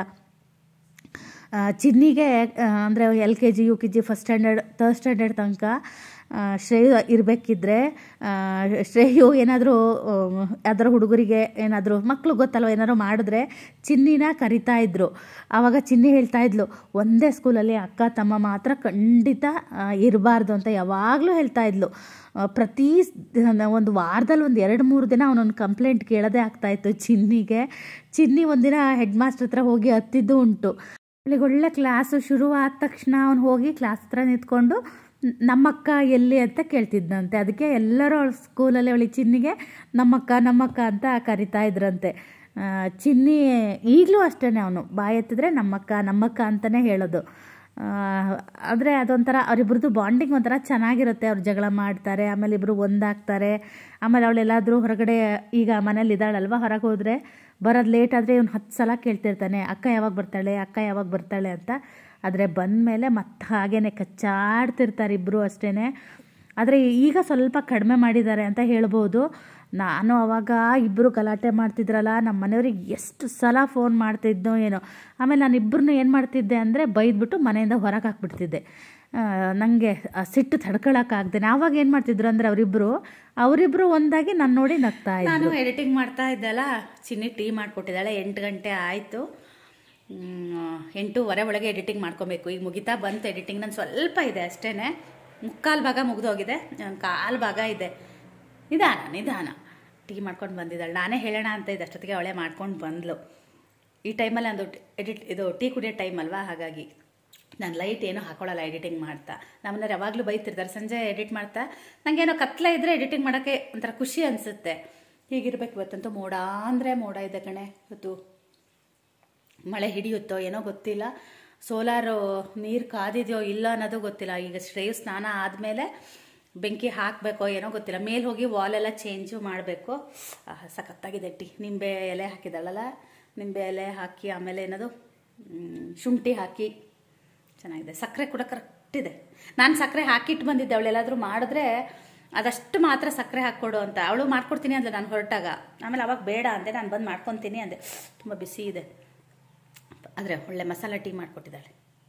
ಚಿನ್ನಿಗೆ ಅಂದರೆ L K G U K G first standard third standard ತನಕ ಶ್ರೇಯು ಇರಬೇಕಿದ್ರೆ, ಶ್ರೇಯು ಏನಾದರೂ ಯಾವ್ದಾರು ಹುಡುಗರಿಗೆ ಏನಾದರೂ ಮಕ್ಕಳು ಗೊತ್ತಲ್ವ ಏನಾದ್ರು ಮಾಡಿದ್ರೆ ಚಿನ್ನಿನ ಕರಿತಾ ಇದ್ರು. ಆವಾಗ ಚಿನ್ನಿ ಹೇಳ್ತಾ ಇದ್ಲು, ಒಂದೇ ಸ್ಕೂಲಲ್ಲಿ ಅಕ್ಕ ತಮ್ಮ ಮಾತ್ರ ಖಂಡಿತ ಇರಬಾರ್ದು ಅಂತ ಯಾವಾಗಲೂ ಹೇಳ್ತಾ ಇದ್ಲು. ಪ್ರತಿ ಒಂದು ವಾರದಲ್ಲಿ ಒಂದು ಎರಡು ಮೂರು ದಿನ ಅವನೊಂದು ಕಂಪ್ಲೇಂಟ್ ಕೇಳೋದೇ ಆಗ್ತಾಯಿತ್ತು ಚಿನ್ನಿಗೆ. ಚಿನ್ನಿ ಒಂದಿನ ಹೆಡ್ ಮಾಸ್ಟರ್ ಹತ್ರ ಹೋಗಿ ಹತ್ತಿದ್ದು ಉಂಟು. ಅವಳಿಗೆ ಒಳ್ಳೆ ಕ್ಲಾಸು ಶುರು ಆದ ತಕ್ಷಣ ಅವನು ಹೋಗಿ ಕ್ಲಾಸ್ ಹತ್ರ ನಿಂತ್ಕೊಂಡು ನಮ್ಮಕ್ಕ ಎಲ್ಲಿ ಅಂತ ಕೇಳ್ತಿದ್ದಂತೆ. ಅದಕ್ಕೆ ಎಲ್ಲರೂ ಅವಳ ಸ್ಕೂಲಲ್ಲಿ ಅವಳಿಗೆ ಚಿನ್ನಿಗೆ ನಮ್ಮಕ್ಕ ನಮ್ಮಕ್ಕ ಅಂತ ಕರಿತಾ ಇದ್ರಂತೆ. ಚಿನ್ನಿ ಈಗಲೂ ಅಷ್ಟೇ, ಅವನು ಬಾಯಿ ಎತ್ತಿದ್ರೆ ನಮ್ಮಕ್ಕ ನಮ್ಮಕ್ಕ ಅಂತಲೇ ಹೇಳೋದು. ಆದರೆ ಅದೊಂಥರ ಅವರಿಬ್ರದ್ದು ಬಾಂಡಿಂಗ್ ಒಂಥರ ಚೆನ್ನಾಗಿರುತ್ತೆ. ಅವ್ರು ಜಗಳ ಮಾಡ್ತಾರೆ, ಆಮೇಲೆ ಇಬ್ಬರು ಒಂದಾಗ್ತಾರೆ. ಆಮೇಲೆ ಅವಳೆಲ್ಲಾದರೂ ಹೊರಗಡೆ, ಈಗ ಮನೇಲಿ ಇದ್ದಾಳಲ್ವ, ಹೊರಗೆ ಹೋದರೆ ಬರೋದು ಲೇಟ್ ಆದರೆ ಇವ್ನು ಹತ್ತು ಸಲ ಕೇಳ್ತಿರ್ತಾನೆ, ಅಕ್ಕ ಯಾವಾಗ ಬರ್ತಾಳೆ ಅಕ್ಕ ಯಾವಾಗ ಬರ್ತಾಳೆ ಅಂತ. ಆದರೆ ಬಂದಮೇಲೆ ಮತ್ತೆ ಹಾಗೇ ಕಚ್ಚಾಡ್ತಿರ್ತಾರೆ ಇಬ್ಬರು ಅಷ್ಟೇ. ಆದರೆ ಈಗ ಸ್ವಲ್ಪ ಕಡಿಮೆ ಮಾಡಿದ್ದಾರೆ ಅಂತ ಹೇಳ್ಬೋದು. ನಾನು ಅವಾಗ ಇಬ್ಬರು ಗಲಾಟೆ ಮಾಡ್ತಿದ್ರಲ್ಲ, ನಮ್ಮ ಮನೆಯವ್ರಿಗೆ ಎಷ್ಟು ಸಲ ಫೋನ್ ಮಾಡ್ತಿದ್ದೋ ಏನೋ. ಆಮೇಲೆ ನಾನು ಇಬ್ಬರನ್ನೂ ಏನು ಮಾಡ್ತಿದ್ದೆ ಅಂದರೆ ಬೈದ್ಬಿಟ್ಟು ಮನೆಯಿಂದ ಹೊರಗೆ ಹಾಕ್ಬಿಡ್ತಿದ್ದೆ. ನನಗೆ ಸಿಟ್ಟು ತಡ್ಕೊಳಕ್ಕಾಗ್ದೇನೆ. ಆವಾಗ ಏನು ಮಾಡ್ತಿದ್ರು ಅಂದರೆ ಅವರಿಬ್ಬರು ಅವರಿಬ್ಬರು ಒಂದಾಗಿ ನಾನು ನೋಡಿ ನಗ್ತಾ ಇದ್ದೆ. ನಾನು ಎಡಿಟಿಂಗ್ ಮಾಡ್ತಾ ಇದ್ದಲ್ಲ, ಚಿನ್ನಿ ಟೀ ಮಾಡಿಕೊಟ್ಟಿದ್ದಾಳೆ. ಎಂಟು ಗಂಟೆ ಆಯಿತು, ಎಂಟೂವರೆ ಒಳಗೆ ಎಡಿಟಿಂಗ್ ಮಾಡ್ಕೊಬೇಕು. ಈಗ ಮುಗಿತಾ ಬಂತು ಎಡಿಟಿಂಗ್. ನಾನು ಸ್ವಲ್ಪ ಇದೆ ಅಷ್ಟೇ, ಮುಕ್ಕಾಲು ಭಾಗ ಮುಗಿದೋಗಿದೆ, ನನ್ನ ಕಾಲು ಭಾಗ ಇದೆ. ನಿಧಾನ ನಿಧಾನ ಟೀ ಮಾಡ್ಕೊಂಡು ಬಂದಿದ್ದಾಳೆ. ನಾನೇ ಹೇಳೋಣ ಅಂತ ಇದ್ದೆ, ಅಷ್ಟೊತ್ತಿಗೆ ಅವಳೇ ಮಾಡ್ಕೊಂಡು ಬಂದಳು. ಈ ಟೈಮಲ್ಲಿ ಒಂದು ಎಡಿಟ್ ಇದು ಟೀ ಕುಡಿಯೋ ಟೈಮ್ ಅಲ್ವಾ, ಹಾಗಾಗಿ ನಾನು ಲೈಟ್ ಏನೂ ಹಾಕೊಳ್ಳಲ್ಲ ಎಡಿಟಿಂಗ್ ಮಾಡ್ತಾ. ನಮ್ಮನ್ನ ಯಾವಾಗಲೂ ಬೈತಿರ್ತಾರೆ ಸಂಜೆ ಎಡಿಟ್ ಮಾಡ್ತಾ. ನನಗೇನೋ ಕತ್ಲೆ ಇದ್ದರೆ ಎಡಿಟಿಂಗ್ ಮಾಡೋಕ್ಕೆ ಒಂಥರ ಖುಷಿ ಅನಿಸುತ್ತೆ. ಹೀಗಿರ್ಬೇಕು. ಇವತ್ತಂತೂ ಮೋಡ ಅಂದರೆ ಮೋಡ ಇದೆ ಕಣೆ. ಇವತ್ತು ಮಳೆ ಹಿಡಿಯುತ್ತೋ ಏನೋ ಗೊತ್ತಿಲ್ಲ. ಸೋಲಾರು ನೀರು ಕಾದಿದೆಯೋ ಇಲ್ಲ ಅನ್ನೋದು ಗೊತ್ತಿಲ್ಲ. ಈಗ ಶ್ರೇಯು ಸ್ನಾನ ಆದಮೇಲೆ ಬೆಂಕಿ ಹಾಕಬೇಕೋ ಏನೋ ಗೊತ್ತಿಲ್ಲ. ಮೇಲೆ ಹೋಗಿ ವಾಲೆಲ್ಲ ಚೇಂಜು ಮಾಡಬೇಕು. ಸಖತ್ತಾಗಿದೆ ಟೀ. ನಿಂಬೆ ಎಲೆ ಹಾಕಿದಳಲ್ಲ, ನಿಂಬೆ ಎಲೆ ಹಾಕಿ ಆಮೇಲೆ ಏನದು ಶುಂಠಿ ಹಾಕಿ ಚೆನ್ನಾಗಿದೆ. ಸಕ್ಕರೆ ಕೂಡ ಕರೆಕ್ಟ್ ಇದೆ. ನಾನು ಸಕ್ಕರೆ ಹಾಕಿಟ್ಟು ಬಂದಿದ್ದೆ. ಅವಳೆಲ್ಲಾದರೂ ಮಾಡಿದ್ರೆ ಅದಷ್ಟು ಮಾತ್ರ ಸಕ್ಕರೆ ಹಾಕ್ಕೊಡು ಅಂತ. ಅವಳು ಮಾಡ್ಕೊಡ್ತೀನಿ ಅಂದೆ ನಾನು ಹೊರಟಾಗ. ಆಮೇಲೆ ಅವಾಗ ಬೇಡ ಅಂದೆ, ನಾನು ಬಂದು ಮಾಡ್ಕೊತೀನಿ ಅಂದೆ. ತುಂಬ ಬಿಸಿ ಇದೆ, ಆದರೆ ಒಳ್ಳೆ ಮಸಾಲೆ ಟೀ ಮಾಡಿಕೊಟ್ಟಿದ್ದಾಳೆ.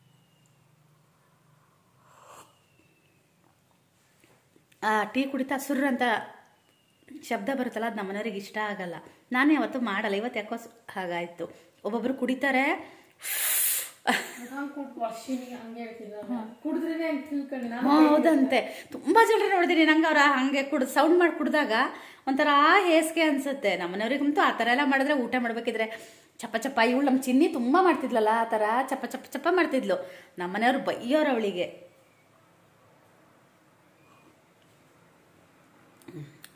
ಆ ಟೀ ಕುಡಿತಾ ಸುರ್ರ ಅಂತ ಶಬ್ದ ಬರುತ್ತಲ್ಲ, ಅದು ನಮ್ಮ ಮನೆಯವ್ರಿಗೆ ಇಷ್ಟ ಆಗಲ್ಲ. ನಾನು ಯಾವತ್ತೂ ಮಾಡಲ್ಲ. ಇವತ್ತು ಯಾಕೋ ಹಾಗಾಯಿತು. ಒಬ್ಬೊಬ್ರು ಕುಡಿತಾರೆ, ಹೌದಂತೆ. ತುಂಬ ಜನರು ನೋಡಿದೀನಿ. ನಂಗೆ ಅವ್ರ ಹಂಗೆ ಕುಡ್ ಸೌಂಡ್ ಮಾಡಿ ಕುಡ್ದಾಗ ಒಂಥರ ಹೇಸಿಗೆ ಅನ್ಸುತ್ತೆ. ನಮ್ಮನೆಯವ್ರಿಗಂತೂ ಆ ಥರ ಎಲ್ಲ ಮಾಡಿದ್ರೆ ಊಟ ಮಾಡ್ಬೇಕಿದ್ರೆ ಚಪ್ಪ ಚಪ್ಪ. ಇವಳು ನಮ್ಮ ಚಿನ್ನಿ ತುಂಬ ಮಾಡ್ತಿದ್ಲಲ್ಲ ಆ ಥರ ಚಪ್ಪ ಚಪ್ಪ ಚಪ್ಪ ಮಾಡ್ತಿದ್ಲು. ನಮ್ಮನೆಯವ್ರು ಬೈಯೋರು ಅವಳಿಗೆ.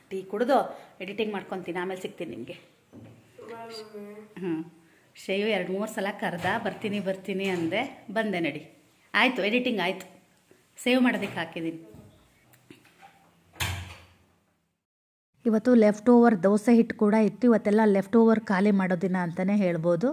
ಟೀ ಕುಡಿದು ಎಡಿಟಿಂಗ್ ಮಾಡ್ಕೊತೀನಿ, ಆಮೇಲೆ ಸಿಗ್ತೀನಿ ನಿಮಗೆ. ಹ್ಞೂ ಶ್ರೇಯು ಎರಡು ಮೂರು ಸಲ ಕರೆದ ಬರ್ತೀನಿ ಬರ್ತೀನಿ ಅಂದೆ, ಬಂದೆ ನಡಿ. ಆಯಿತು, ಎಡಿಟಿಂಗ್ ಆಯಿತು, ಸೇವ್ ಮಾಡೋದಕ್ಕೆ ಹಾಕಿದ್ದೀನಿ. ಇವತ್ತು ಲೆಫ್ಟ್ ಓವರ್ ದೋಸೆ ಹಿಟ್ಟು ಕೂಡ ಇತ್ತು. ಇವತ್ತೆಲ್ಲ ಲೆಫ್ಟ್ ಓವರ್ ಖಾಲಿ ಮಾಡೋ ದಿನ ಅಂತಲೇ ಹೇಳ್ಬೋದು.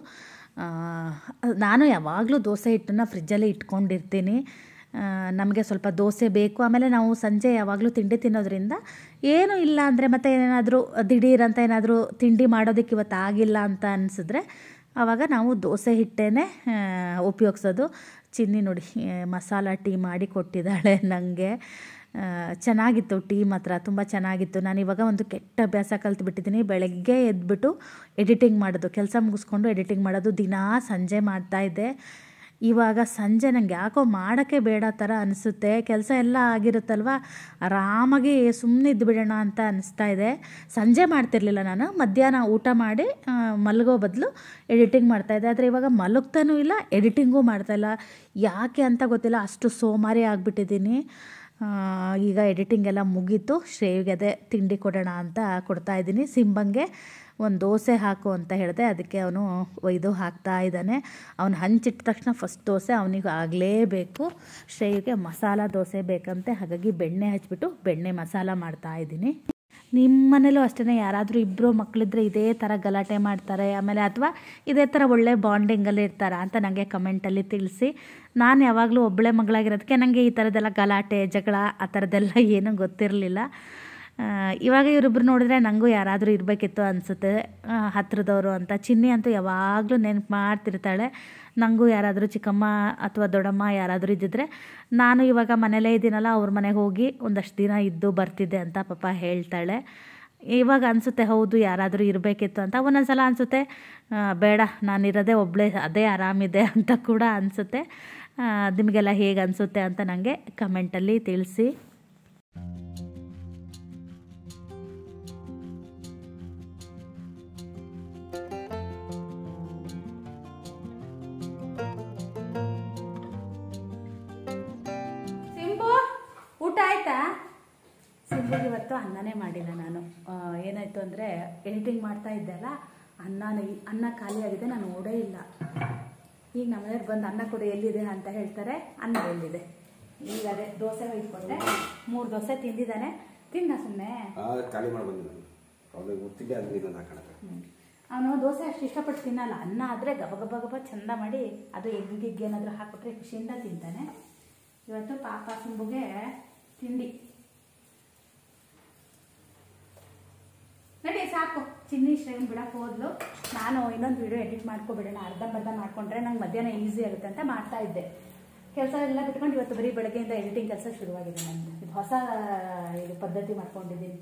ನಾನು ಯಾವಾಗಲೂ ದೋಸೆ ಹಿಟ್ಟನ್ನು ಫ್ರಿಜ್ಜಲ್ಲಿ ಇಟ್ಕೊಂಡಿರ್ತೀನಿ. ನಮಗೆ ಸ್ವಲ್ಪ ದೋಸೆ ಬೇಕು. ಆಮೇಲೆ ನಾವು ಸಂಜೆ ಯಾವಾಗಲೂ ತಿಂಡಿ ತಿನ್ನೋದ್ರಿಂದ ಏನೂ ಇಲ್ಲ ಅಂದರೆ ಮತ್ತೆ ಏನಾದರೂ ದಿಢೀರಂತ ಏನಾದರೂ ತಿಂಡಿ ಮಾಡೋದಕ್ಕೆ ಇವತ್ತು ಆಗಿಲ್ಲ ಅಂತ ಅನಿಸಿದ್ರೆ ಆವಾಗ ನಾವು ದೋಸೆ ಹಿಟ್ಟೇ ಉಪಯೋಗಿಸೋದು. ಚಿನ್ನಿ ನೋಡಿ ಮಸಾಲ ಟೀ ಮಾಡಿ ಕೊಟ್ಟಿದ್ದಾಳೆ ನನಗೆ. ಚೆನ್ನಾಗಿತ್ತು ಟೀ ಮಾತ್ರ, ತುಂಬ ಚೆನ್ನಾಗಿತ್ತು. ನಾನು ಇವಾಗ ಒಂದು ಕೆಟ್ಟ ಅಭ್ಯಾಸ ಕಲ್ತ್ಬಿಟ್ಟಿದ್ದೀನಿ. ಬೆಳಗ್ಗೆ ಎದ್ಬಿಟ್ಟು ಎಡಿಟಿಂಗ್ ಮಾಡೋದು, ಕೆಲಸ ಮುಗಿಸ್ಕೊಂಡು ಎಡಿಟಿಂಗ್ ಮಾಡೋದು ದಿನಾ ಸಂಜೆ ಮಾಡ್ತಾಯಿದ್ದೆ. ಇವಾಗ ಸಂಜೆ ನನಗೆ ಯಾಕೋ ಮಾಡೋಕ್ಕೆ ಬೇಡ ಥರ ಅನಿಸುತ್ತೆ. ಕೆಲಸ ಎಲ್ಲ ಆಗಿರುತ್ತಲ್ವ, ಆರಾಮಾಗಿ ಸುಮ್ಮನೆ ಇದ್ದುಬಿಡೋಣ ಅಂತ ಅನಿಸ್ತಾ ಇದೆ. ಸಂಜೆ ಮಾಡ್ತಿರ್ಲಿಲ್ಲ ನಾನು, ಮಧ್ಯಾಹ್ನ ಊಟ ಮಾಡಿ ಮಲಗೋ ಬದಲು ಎಡಿಟಿಂಗ್ ಮಾಡ್ತಾಯಿದ್ದೆ. ಆದರೆ ಇವಾಗ ಮಲಗ್ತಾನೂ ಇಲ್ಲ, ಎಡಿಟಿಂಗೂ ಮಾಡ್ತಾಯಿಲ್ಲ. ಯಾಕೆ ಅಂತ ಗೊತ್ತಿಲ್ಲ, ಅಷ್ಟು ಸೋಮಾರಿ ಆಗಿಬಿಟ್ಟಿದ್ದೀನಿ. ಈಗ ಎಡಿಟಿಂಗ್ ಎಲ್ಲ ಮುಗೀತು. ಶ್ರೇವಿಗೆ ಅದೇ ತಿಂಡಿ ಕೊಡೋಣ ಅಂತ ಕೊಡ್ತಾಯಿದ್ದೀನಿ. ಸಿಂಬಂಗೆ ಒಂದು ದೋಸೆ ಹಾಕು ಅಂತ ಹೇಳಿದೆ, ಅದಕ್ಕೆ ಅವನು ಒಯ್ದು ಹಾಕ್ತಾ ಇದ್ದಾನೆ. ಅವನು ಹಂಚಿಟ್ಟ ತಕ್ಷಣ ಫಸ್ಟ್ ದೋಸೆ ಅವನಿಗೆ ಆಗಲೇಬೇಕು. ಶ್ರೇವಿಗೆ ಮಸಾಲ ದೋಸೆ ಬೇಕಂತೆ, ಹಾಗಾಗಿ ಬೆಣ್ಣೆ ಹಚ್ಬಿಟ್ಟು ಬೆಣ್ಣೆ ಮಸಾಲ ಮಾಡ್ತಾಯಿದ್ದೀನಿ. ನಿಮ್ಮ ಮನೇಲೂ ಅಷ್ಟೇ ಯಾರಾದರೂ ಇಬ್ಬರು ಮಕ್ಕಳಿದ್ರೆ ಇದೇ ಥರ ಗಲಾಟೆ ಮಾಡ್ತಾರೆ ಆಮೇಲೆ, ಅಥವಾ ಇದೇ ಥರ ಒಳ್ಳೆ ಬಾಂಡಿಂಗಲ್ಲಿ ಇರ್ತಾರಾ ಅಂತ ನನಗೆ ಕಮೆಂಟಲ್ಲಿ ತಿಳಿಸಿ. ನಾನು ಯಾವಾಗಲೂ ಒಬ್ಬಳೆ ಮಗಳಾಗಿರೋದಕ್ಕೆ ನನಗೆ ಈ ಥರದ್ದೆಲ್ಲ ಗಲಾಟೆ ಜಗಳ ಆ ಥರದ್ದೆಲ್ಲ ಏನೂ ಗೊತ್ತಿರಲಿಲ್ಲ. ಇವಾಗ ಇವರಿಬ್ಬರು ನೋಡಿದ್ರೆ ನನಗೂ ಯಾರಾದರೂ ಇರಬೇಕಿತ್ತು ಅನಿಸುತ್ತೆ, ಹತ್ತಿರದವರು ಅಂತ. ಚಿನ್ನಿ ಅಂತೂ ಯಾವಾಗಲೂ ನೆನಪು ಮಾಡ್ತಿರ್ತಾಳೆ, ನನಗೂ ಯಾರಾದರೂ ಚಿಕ್ಕಮ್ಮ ಅಥವಾ ದೊಡ್ಡಮ್ಮ ಯಾರಾದರೂ ಇದ್ದಿದ್ರೆ ನಾನು ಇವಾಗ ಮನೇಲೇ ಇದ್ದೀನಲ್ಲ, ಅವ್ರ ಮನೆಗೆ ಹೋಗಿ ಒಂದಷ್ಟು ದಿನ ಇದ್ದು ಬರ್ತಿದ್ದೆ ಅಂತ ಪಾಪ ಹೇಳ್ತಾಳೆ. ಇವಾಗ ಅನಿಸುತ್ತೆ ಹೌದು ಯಾರಾದರೂ ಇರಬೇಕಿತ್ತು ಅಂತ. ಒಂದೊಂದು ಸಲ ಅನಿಸುತ್ತೆ ಬೇಡ ನಾನಿರೋದೇ ಒಬ್ಬಳೇ ಅದೇ ಆರಾಮಿದೆ ಅಂತ ಕೂಡ ಅನಿಸುತ್ತೆ. ನಿಮಗೆಲ್ಲ ಹೇಗೆ ಅನಿಸುತ್ತೆ ಅಂತ ನನಗೆ ಕಮೆಂಟಲ್ಲಿ ತಿಳಿಸಿ. ಊಟ ಆಯ್ತಾ? ಸಿಂಪಲ್ ಇವತ್ತು ಅನ್ನನೇ ಮಾಡಿಲ್ಲ ನಾನು. ಏನಾಯಿತು ಅಂದರೆ ಎಡಿಟಿಂಗ್ ಮಾಡ್ತಾ ಇದ್ದೆ ಅಲ್ಲ, ಅನ್ನ ಅನ್ನ ಖಾಲಿ ಆಗಿದೆ, ನಾನು ನೋಡೇ ಇಲ್ಲ. ಈಗ ನಮ್ಮ ಮನೆಯವ್ರು ಬಂದು ಅನ್ನ ಕೊಡಿ ಎಲ್ಲಿದೆ ಅಂತ ಹೇಳ್ತಾರೆ, ಅನ್ನ ಎಲ್ಲಿದೆ. ಈಗ ಅದೇ ದೋಸೆ ಇಟ್ಕೊಂಡೆ, ಮೂರು ದೋಸೆ ತಿಂದಿದ್ದಾನೆ. ತಿನ್ನ ಸುಮ್ಮನೆ ಖಾಲಿ ಮಾಡಿ ಬಂದಿದ್ದಾನೆ. ಅವನು ದೋಸೆ ಅಷ್ಟು ಇಷ್ಟಪಟ್ಟು ತಿನ್ನಲ್ಲ. ಅನ್ನ ಆದರೆ ಗಬ ಗಬ ಗಬ ಚಂದ ಮಾಡಿ ಅದು ಎಗ್ ಗಿಗ್ ಏನಾದರೂ ಹಾಕ್ಬಿಟ್ರೆ ಖುಷಿಯಿಂದ ತಿಂತಾನೆ. ಇವತ್ತು ಪಾಪ ಸಿಂಬುಗೆ ತಿಂಡಿ ನಡಿ ಸಾಕು. ಚಿನ್ನಿ ಶ್ರೇಯನ್ ಬಿಡಕ್ಕೆ ಹೋದ್ಲು. ನಾನು ಇನ್ನೊಂದು ವಿಡಿಯೋ ಎಡಿಟ್ ಮಾಡ್ಕೊಬಿಡೋಣ, ಅರ್ಧಂಬರ್ಧ ಮಾಡ್ಕೊಂಡ್ರೆ ನಂಗೆ ಮಧ್ಯಾಹ್ನ ಈಸಿ ಆಗುತ್ತೆ ಅಂತ ಮಾಡ್ತಾ ಇದ್ದೆ. ಕೆಲಸ ಎಲ್ಲ ಬಿಟ್ಕೊಂಡು ಇವತ್ತು ಬರೀ ಬೆಳಗ್ಗೆಯಿಂದ ಎಡಿಟಿಂಗ್ ಕೆಲಸ ಶುರುವಾಗಿದೆ ನಂದು. ಇದು ಹೊಸ ಇದು ಪದ್ಧತಿ ಮಾಡ್ಕೊಂಡಿದ್ದೀನಿ.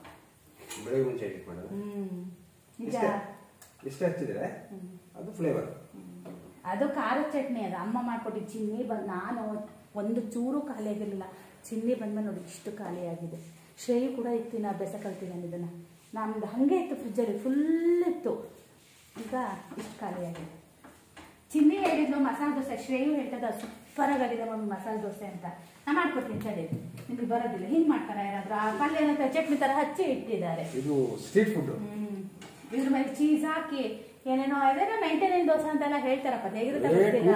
ಹ್ಮ್ ಈಗ ಇಷ್ಟ ಹಚ್ಚಿದ್ರೆ ಅದು ಫ್ಲೇವರ್, ಅದು ಖಾರದ ಚಟ್ನಿ. ಅದು ಅಮ್ಮ ಮಾಡ್ಕೊಟ್ಟಿದ್ದು. ಚಿನ್ನಿ ಬಂದು ನಾನು ಒಂದು ಚೂರು ಖಾಲಿ ಆಗಿರಲಿಲ್ಲ. ಚಿನ್ನಿ ಬಂದ್ಮೇಲೆ ನೋಡಿ ಇಷ್ಟು ಖಾಲಿ ಆಗಿದೆ. ಶ್ರೇಯು ಕೂಡ ಇತ್ತು, ನಾ ಅಭ್ಯಾಸ ಕಲ್ತೀನಿ ನಾನು ಇದನ್ನು. ನಮ್ದು ಹಾಗೆ ಇತ್ತು ಫ್ರಿಜ್ಜಲ್ಲಿ ಫುಲ್ ಇತ್ತು, ಈಗ ಇಷ್ಟು ಖಾಲಿ ಆಗಿದೆ. ಚಿನ್ನಿ ಹೇಳಿದ್ಲು ಮಸಾಲೆ ದೋಸೆ, ಶ್ರೇಯು ಹೇಳ್ತದ ಸೂಪರಾಗಿ ಆಗಿದೆ ಮಮ್ಮಿ ಮಸಾಲೆ ದೋಸೆ ಅಂತ. ನಾನು ಮಾಡ್ಕೊಡ್ತೀನಿ ಸರಿ, ನಿಮ್ಗೆ ಬರೋದಿಲ್ಲ. ಹಿಂಗೆ ಮಾಡ್ತಾರೆ ಯಾರಾದ್ರೂ, ಆ ಪಲ್ಯ ಏನಂತ ಚಟ್ನಿ ಥರ ಹಚ್ಚಿ ಇಟ್ಟಿದ್ದಾರೆ. ಇದು ಸ್ಟ್ರೀಟ್ ಫುಡ್. ಹ್ಮ್ ಇದ್ರ ಮೇಲೆ ಚೀಸ್ ಹಾಕಿ ಏನೇನೋ ಅದೇನೋ ನೈಂಟಿ ನೈನ್ ದೋಸೆ ಅಂತೆಲ್ಲ ಹೇಳ್ತಾರಪ್ಪ, ಹೇಗಿರುತ್ತೆ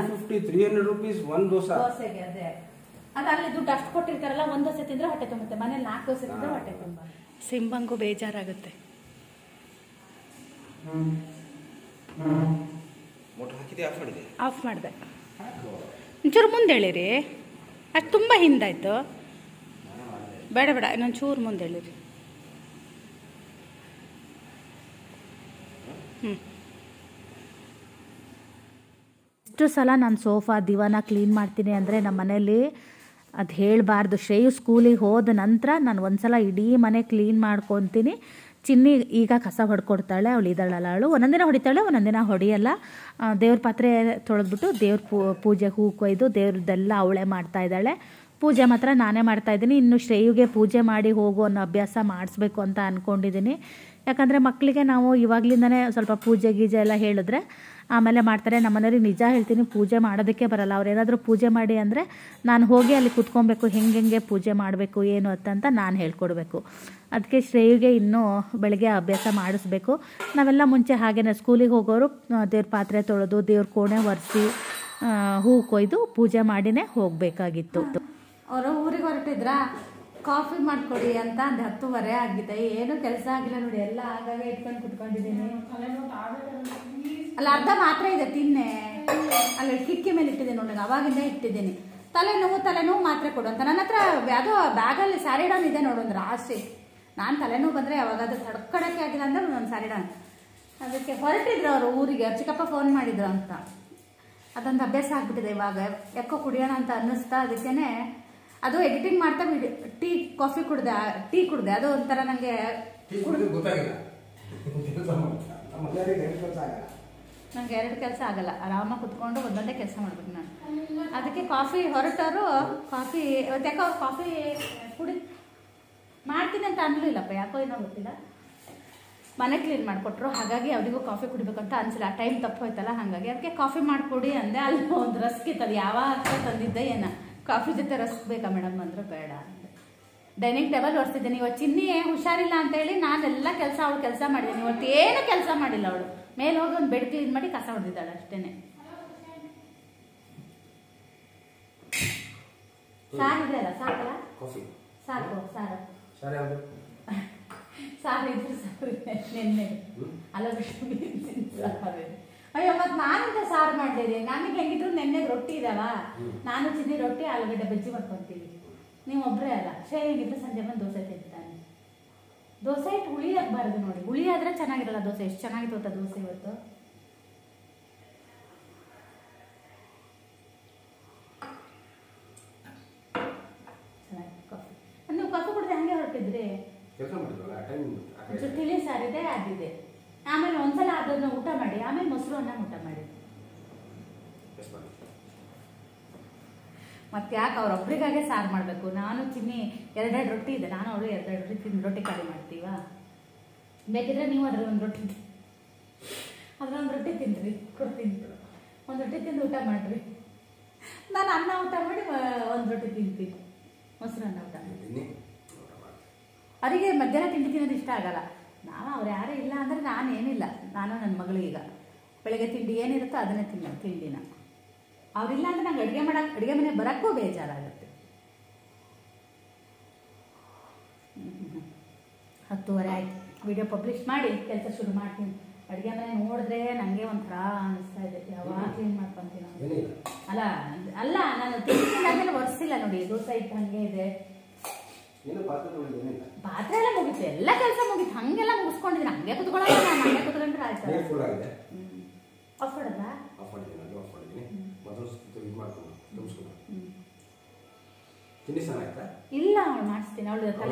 ದೋಸೆಗೆ. ಅದೇ ಅದು ಅಲ್ಲಿ ದುಡ್ಡು ಅಷ್ಟು ಕೊಟ್ಟಿರ್ತಾರಲ್ಲ, ಒಂದ್ ದೋಸೆ ತಿಂದ್ರೆ ಹೊಟ್ಟೆ ತುಂಬುತ್ತೆ, ಮನೇಲಿ ನಾಲ್ಕು ದೋಸೆ ತಿಂದ್ರೆ ಹೊಟ್ಟೆ ತುಂಬ. ಸಿಂಬಂಗೂ ಬೇಜಾರಾಗುತ್ತೆ. ಆಫ್ ಮಾಡಿದೆ. ಒಂಚೂರು ಮುಂದೆ ಹೇಳಿರಿ, ಅದು ತುಂಬ ಹಿಂದಾಯ್ತು. ಬೇಡ ಬೇಡ ಇನ್ನೊಂದು ಚೂರು ಮುಂದೆ ಹೇಳಿರಿ. ಹ್ಞೂ ಎಷ್ಟು ಸಲ ನಾನು ಸೋಫಾ ದಿವಾನ ಕ್ಲೀನ್ ಮಾಡ್ತೀನಿ ಅಂದರೆ ನಮ್ಮ ಮನೇಲಿ ಅದು ಹೇಳಬಾರ್ದು. ಶ್ರೇಯು ಸ್ಕೂಲಿಗೆ ಹೋದ ನಂತರ ನಾನು ಒಂದು ಸಲ ಇಡೀ ಮನೆ ಕ್ಲೀನ್ ಮಾಡ್ಕೊತೀನಿ. ಚಿನ್ನಿ ಈಗ ಕಸ ಹೊಡ್ಕೊಡ್ತಾಳೆ, ಅವಳು ಇದ್ದಾಳಲ್ಲ, ಅವಳು ಒಂದೊಂದಿನ ಹೊಡಿತಾಳೆ ಒಂದೊಂದಿನ ಹೊಡಿಯಲ್ಲ. ದೇವ್ರ ಪಾತ್ರೆ ತೊಳೆದ್ಬಿಟ್ಟು ದೇವ್ರ ಪೂಜೆ ಹೂ ಕೊಯ್ದು ದೇವ್ರದ್ದೆಲ್ಲ ಅವಳೇ ಮಾಡ್ತಾ ಇದ್ದಾಳೆ. ಪೂಜೆ ಮಾತ್ರ ನಾನೇ ಮಾಡ್ತಾಯಿದ್ದೀನಿ. ಇನ್ನು ಶ್ರೇಯುಗೆ ಪೂಜೆ ಮಾಡಿ ಹೋಗು ಅನ್ನೋ ಅಭ್ಯಾಸ ಮಾಡಿಸ್ಬೇಕು ಅಂತ ಅಂದ್ಕೊಂಡಿದ್ದೀನಿ. ಯಾಕಂದರೆ ಮಕ್ಕಳಿಗೆ ನಾವು ಇವಾಗಲಿಂದನೇ ಸ್ವಲ್ಪ ಪೂಜೆ ಗೀಜೆ ಎಲ್ಲ ಹೇಳಿದ್ರೆ ಆಮೇಲೆ ಮಾಡ್ತಾರೆ. ನಮ್ಮ ಮನೆಯವ್ರಿಗೆ ನಿಜ ಹೇಳ್ತೀನಿ, ಪೂಜೆ ಮಾಡೋದಕ್ಕೆ ಬರಲ್ಲ. ಅವ್ರು ಏನಾದರೂ ಪೂಜೆ ಮಾಡಿ ಅಂದರೆ ನಾನು ಹೋಗಿ ಅಲ್ಲಿ ಕುತ್ಕೊಬೇಕು, ಹೆಂಗೆ ಹೆಂಗೆ ಪೂಜೆ ಮಾಡಬೇಕು ಏನು ಅಂತ ನಾನು ಹೇಳ್ಕೊಡ್ಬೇಕು. ಅದಕ್ಕೆ ಶ್ರೇಯಿಗೆ ಇನ್ನೂ ಬೆಳಗ್ಗೆ ಅಭ್ಯಾಸ ಮಾಡಿಸ್ಬೇಕು. ನಾವೆಲ್ಲ ಮುಂಚೆ ಹಾಗೇನೆ ಸ್ಕೂಲಿಗೆ ಹೋಗೋರು ದೇವ್ರ ಪಾತ್ರೆ ತೊಳೆದು ದೇವ್ರ ಕೋಣೆ ಒರೆಸಿ ಹೂ ಕೊಯ್ದು ಪೂಜೆ ಮಾಡಿನೇ ಹೋಗಬೇಕಾಗಿತ್ತು. ಅವರು ಊರಿಗೆ ಹೊರಟಿದ್ರಾ, ಕಾಫಿ ಮಾಡಿಕೊಡಿ ಅಂತ ಅಂದೆ. ಹತ್ತುವರೆ ಆಗಿದೆ, ಏನು ಕೆಲಸ ಆಗಿಲ್ಲ ನೋಡಿ, ಎಲ್ಲ ಆಗಾಗ ಇಟ್ಕೊಂಡು ಕುತ್ಕೊಂಡಿದ್ದೀನಿ. ಅಲ್ಲ ಅರ್ಧ ಮಾತ್ರ ಇದೆ ತಿನ್ನೆ, ಅಲ್ಲಿ ಕಿಟಕಿ ಮೇಲೆ ಇಟ್ಟಿದ್ದೀನಿ ನೋಡಿ, ಅವಾಗಿಂದ ಇಟ್ಟಿದ್ದೀನಿ. ತಲೆನೋವು ತಲೆನೋವು ಮಾತ್ರೆ ಕೊಡು ಅಂತ ನನ್ನ ಹತ್ರ ಯಾವುದೋ ಬ್ಯಾಗಲ್ಲಿ ಸ್ಯಾರಿಡಾನ್ ಇದೆ ನೋಡೊಂದು ರಾಶಿ. ನಾನು ತಲೆನೋವು ಬಂದರೆ ಯಾವಾಗಾದ್ರೂ ತಡ್ಕೊಡಕ್ಕೆ ಆಗಿಲ್ಲ ಅಂದ್ರೆ ಒಂದು ಸ್ಯಾರಿಡಾನ್. ಅದಕ್ಕೆ ಹೊರಟಿದ್ರು ಅವರು ಊರಿಗೆ, ಚಿಕ್ಕಪ್ಪ ಫೋನ್ ಮಾಡಿದ್ರು ಅಂತ. ಅದೊಂದು ಅಭ್ಯಾಸ ಆಗ್ಬಿಟ್ಟಿದೆ ಇವಾಗ, ಯಾಕೋ ಕುಡಿಯೋಣ ಅಂತ ಅನ್ನಿಸ್ತಾ. ಅದಕ್ಕೇನೆ ಅದು ಎಡಿಟಿಂಗ್ ಮಾಡ್ತಾ ವಿಡಿಯೋ ಟೀ ಕಾಫಿ ಕುಡ್ದೆ ಟೀ ಕುಡ್ದೆ ಅದು ಒಂಥರ ನನಗೆ ನಂಗೆ ಎರಡು ಕೆಲಸ ಆಗಲ್ಲ, ಆರಾಮಾಗಿ ಕುತ್ಕೊಂಡು ಒಂದೊಂದೇ ಕೆಲಸ ಮಾಡ್ಬೇಕು ನಾನು. ಅದಕ್ಕೆ ಕಾಫಿ ಹೊರಟವರು ಕಾಫಿ ಇವತ್ತು ಯಾಕೋ ಅವ್ರು ಕಾಫಿ ಕುಡಿ ಮಾಡ್ತೀನಿ ಅಂತ ಅನ್ಲಿಲ್ಲಪ್ಪ, ಯಾಕೋ ಏನೋ ಗೊತ್ತಿಲ್ಲ. ಮನೆ ಕ್ಲೀನ್ ಮಾಡಿಕೊಟ್ರು, ಹಾಗಾಗಿ ಅವರಿಗೂ ಕಾಫಿ ಕುಡಿಬೇಕು ಅಂತ ಅನ್ಸಿಲ್ಲ. ಆ ಟೈಮ್ ತಪ್ಪು ಹೋಯ್ತಲ್ಲ, ಹಾಗಾಗಿ ಅದಕ್ಕೆ ಕಾಫಿ ಮಾಡಿಕೊಡಿ ಅಂದೆ. ಅಲ್ಲಿ ಒಂದು ರಸ್ಕ್ ಇತ್ತದು, ಯಾವಾಗ ತಂದಿದ್ದೆ ಏನ ಕಾಫಿ ಜೊತೆ ರಸ್ಕ್ ಬೇಕಾ ಮೇಡಮ್ ಅಂದ್ರೆ ಬೇಡ ಅಂದೆ. ಡೈನಿಂಗ್ ಟೇಬಲ್ ಒರೆಸಿದ್ದೀನಿ. ಇವತ್ತು ಚಿನ್ನಿ ಹುಷಾರಿಲ್ಲ ಅಂತೇಳಿ ನಾನೆಲ್ಲ ಕೆಲಸ ಅವಳು ಕೆಲಸ ಮಾಡಿದ್ದೀನಿ. ಇವತ್ತು ಏನು ಕೆಲಸ ಮಾಡಿಲ್ಲ ಅವಳು. ಮೇಲೆ ಹೋಗಿ ಒಂದು ಬೆಡ್ ಕ್ಲೀನ್ ಮಾಡಿ ಕಸ ಹೊಡೆದಿದ್ದಾಳೆ ಅಷ್ಟೇನೆ. ಸಾರು ಇದೆ ಅಲ್ಲ, ಸಾಕಲ್ಲ ಸಾಕು ಸಾರು ಸಾರು ಇದ್ರೆ ಸಾರು ನೆನ್ನೆ ಅಲ್ಲ ಸಾರು. ಅಯ್ಯೋ ಮತ್ತೆ ನಾನಿಂದ ಸಾರು ಮಾಡಿದೆ. ನನಗೆ ಹೆಂಗಿದ್ರು ನೆನ್ನೆ ರೊಟ್ಟಿ ಇದಾವ, ನಾನು ಚಿನ್ನಿ ರೊಟ್ಟಿ ಆಲೂಗಡ್ಡೆ ಬಜ್ಜಿ ಮಾಡ್ಕೊತೀವಿ. ನೀವು ಒಬ್ಬರೇ ಅಲ್ಲ, ಶೇ ಹೆಂಗಿದ್ರು ಸಂಜೆ ಬಂದು ದೋಸೆ ತಿಂತಾನೆ. ದೋಸೆ ಇಟ್ಟು ಹುಳಿ ಆಗಬಾರ್ದು ನೋಡಿ, ಹುಳಿ ಆದ್ರೆ ಚೆನ್ನಾಗಿರಲ್ಲ ದೋಸೆ. ಎಷ್ಟು ಚೆನ್ನಾಗಿತ್ತು ಗೊತ್ತಾ ದೋಸೆ ಇವತ್ತು. ಚೆನ್ನಾಗಿ ಕಾಫಿ. ನೀವು ಕಾಫಿ ಕುಡಿದ್ರೆ ಹಂಗೆ ಹೊರಟಿದ್ರಿ. ಒಂಚೂರು ತಿಳಿ ಸಾರಿದೆ ಅದಿದೆ. ಆಮೇಲೆ ಒಂದ್ಸಲ ಅದನ್ನು ಊಟ ಮಾಡಿ, ಆಮೇಲೆ ಮೊಸರು ಅನ್ನ ಊಟ ಮಾಡಿ. ಮತ್ತೆ ಯಾಕೆ ಅವ್ರೊಬ್ರಿಗಾಗೆ ಸಾರು ಮಾಡಬೇಕು. ನಾನು ಚಿನ್ನಿ ಎರಡೆರಡು ರೊಟ್ಟಿ ಇದೆ, ನಾನು ಅವಳು ಎರಡೆರಡು ರೊಟ್ಟಿ ತಿಂದು ರೊಟ್ಟಿ ಖಾಲಿ ಮಾಡ್ತೀವ. ಬೇಕಿದ್ರೆ ನೀವು ಅದ್ರ ಒಂದು ರೊಟ್ಟಿ ಅದ್ರ ಒಂದು ರೊಟ್ಟಿ ತಿಂದ್ರಿ ಕೊಡ್ತೀನಿ. ಒಂದು ರೊಟ್ಟಿ ತಿಂದು ಊಟ ಮಾಡ್ರಿ. ನಾನು ಅನ್ನ ಊಟ ಮಾಡಿ ಒಂದು ರೊಟ್ಟಿ ತಿಂತೀನಿ, ಮೊಸರು ಅನ್ನ ಊಟ ಮಾಡ್ತೀನಿ. ಅವರಿಗೆ ಮಧ್ಯಾಹ್ನ ತಿಂಡಿ ತಿನ್ನೋದು ಇಷ್ಟ ಆಗಲ್ಲ. ನಾವು ಅವ್ರು ಯಾರೂ ಇಲ್ಲ ಅಂದರೆ ನಾನೇನಿಲ್ಲ, ನಾನು ನನ್ನ ಮಗಳಿಗ ಬೆಳಗ್ಗೆ ತಿಂಡಿ ಏನಿರುತ್ತೋ ಅದನ್ನೇ ತಿನ್ನೋ ತಿಂಡಿನ. ಅವರಿಲ್ಲ ಅಂದರೆ ನಂಗೆ ಅಡುಗೆ ಮಾಡೋಕೆ ಅಡುಗೆ ಮನೆ ಬರೋಕ್ಕೂ ಬೇಜಾರಾಗುತ್ತೆ. ಹತ್ತುವರೆ ಆಯ್ತು, ವಿಡಿಯೋ ಪಬ್ಲಿಷ್ ಮಾಡಿ ಕೆಲಸ ಶುರು ಮಾಡ್ತೀನಿ. ಅಡುಗೆ ಮನೆ ನೋಡಿದ್ರೆ ನನಗೆ ಒಂಥರ ಅನಿಸ್ತಾ ಇದೆ, ಯಾವಾಗ ಕ್ಲೀನ್ ಮಾಡ್ಕೊತೀನಿ. ಅಲ್ಲ ಅಲ್ಲ ನಾನು ತಿಂಡಿಂದಾದ್ಮೇಲೆ ಒರೆಸಿಲ್ಲ ನೋಡಿ, ದೋಸೆ ಇಟ್ಟು ಹಾಗೆ ಇದೆ. ಪಾತ್ರೆ ಎಲ್ಲ ಮುಗಿತು, ಎಲ್ಲ ಕೆಲಸ ಮುಗಿತು, ಹಂಗೆಲ್ಲ ಮುಗಿಸ್ಕೊಂಡಿದ್ದೀನಿ. ಹಂಗೆ ಕುತ್ಕೊಳ್ಳೋಣ, ನಾನು ಹಂಗೆ ಕುತ್ಕೊಂಡ್ರೆ ಆಯ್ತು. ಆಫ್ ಮಾಡೋದಾ? ಇಲ್ಲ ಅವಳು ಮಾಡಿಸ್ತೀನಿ, ಅವಳು ತಲೆ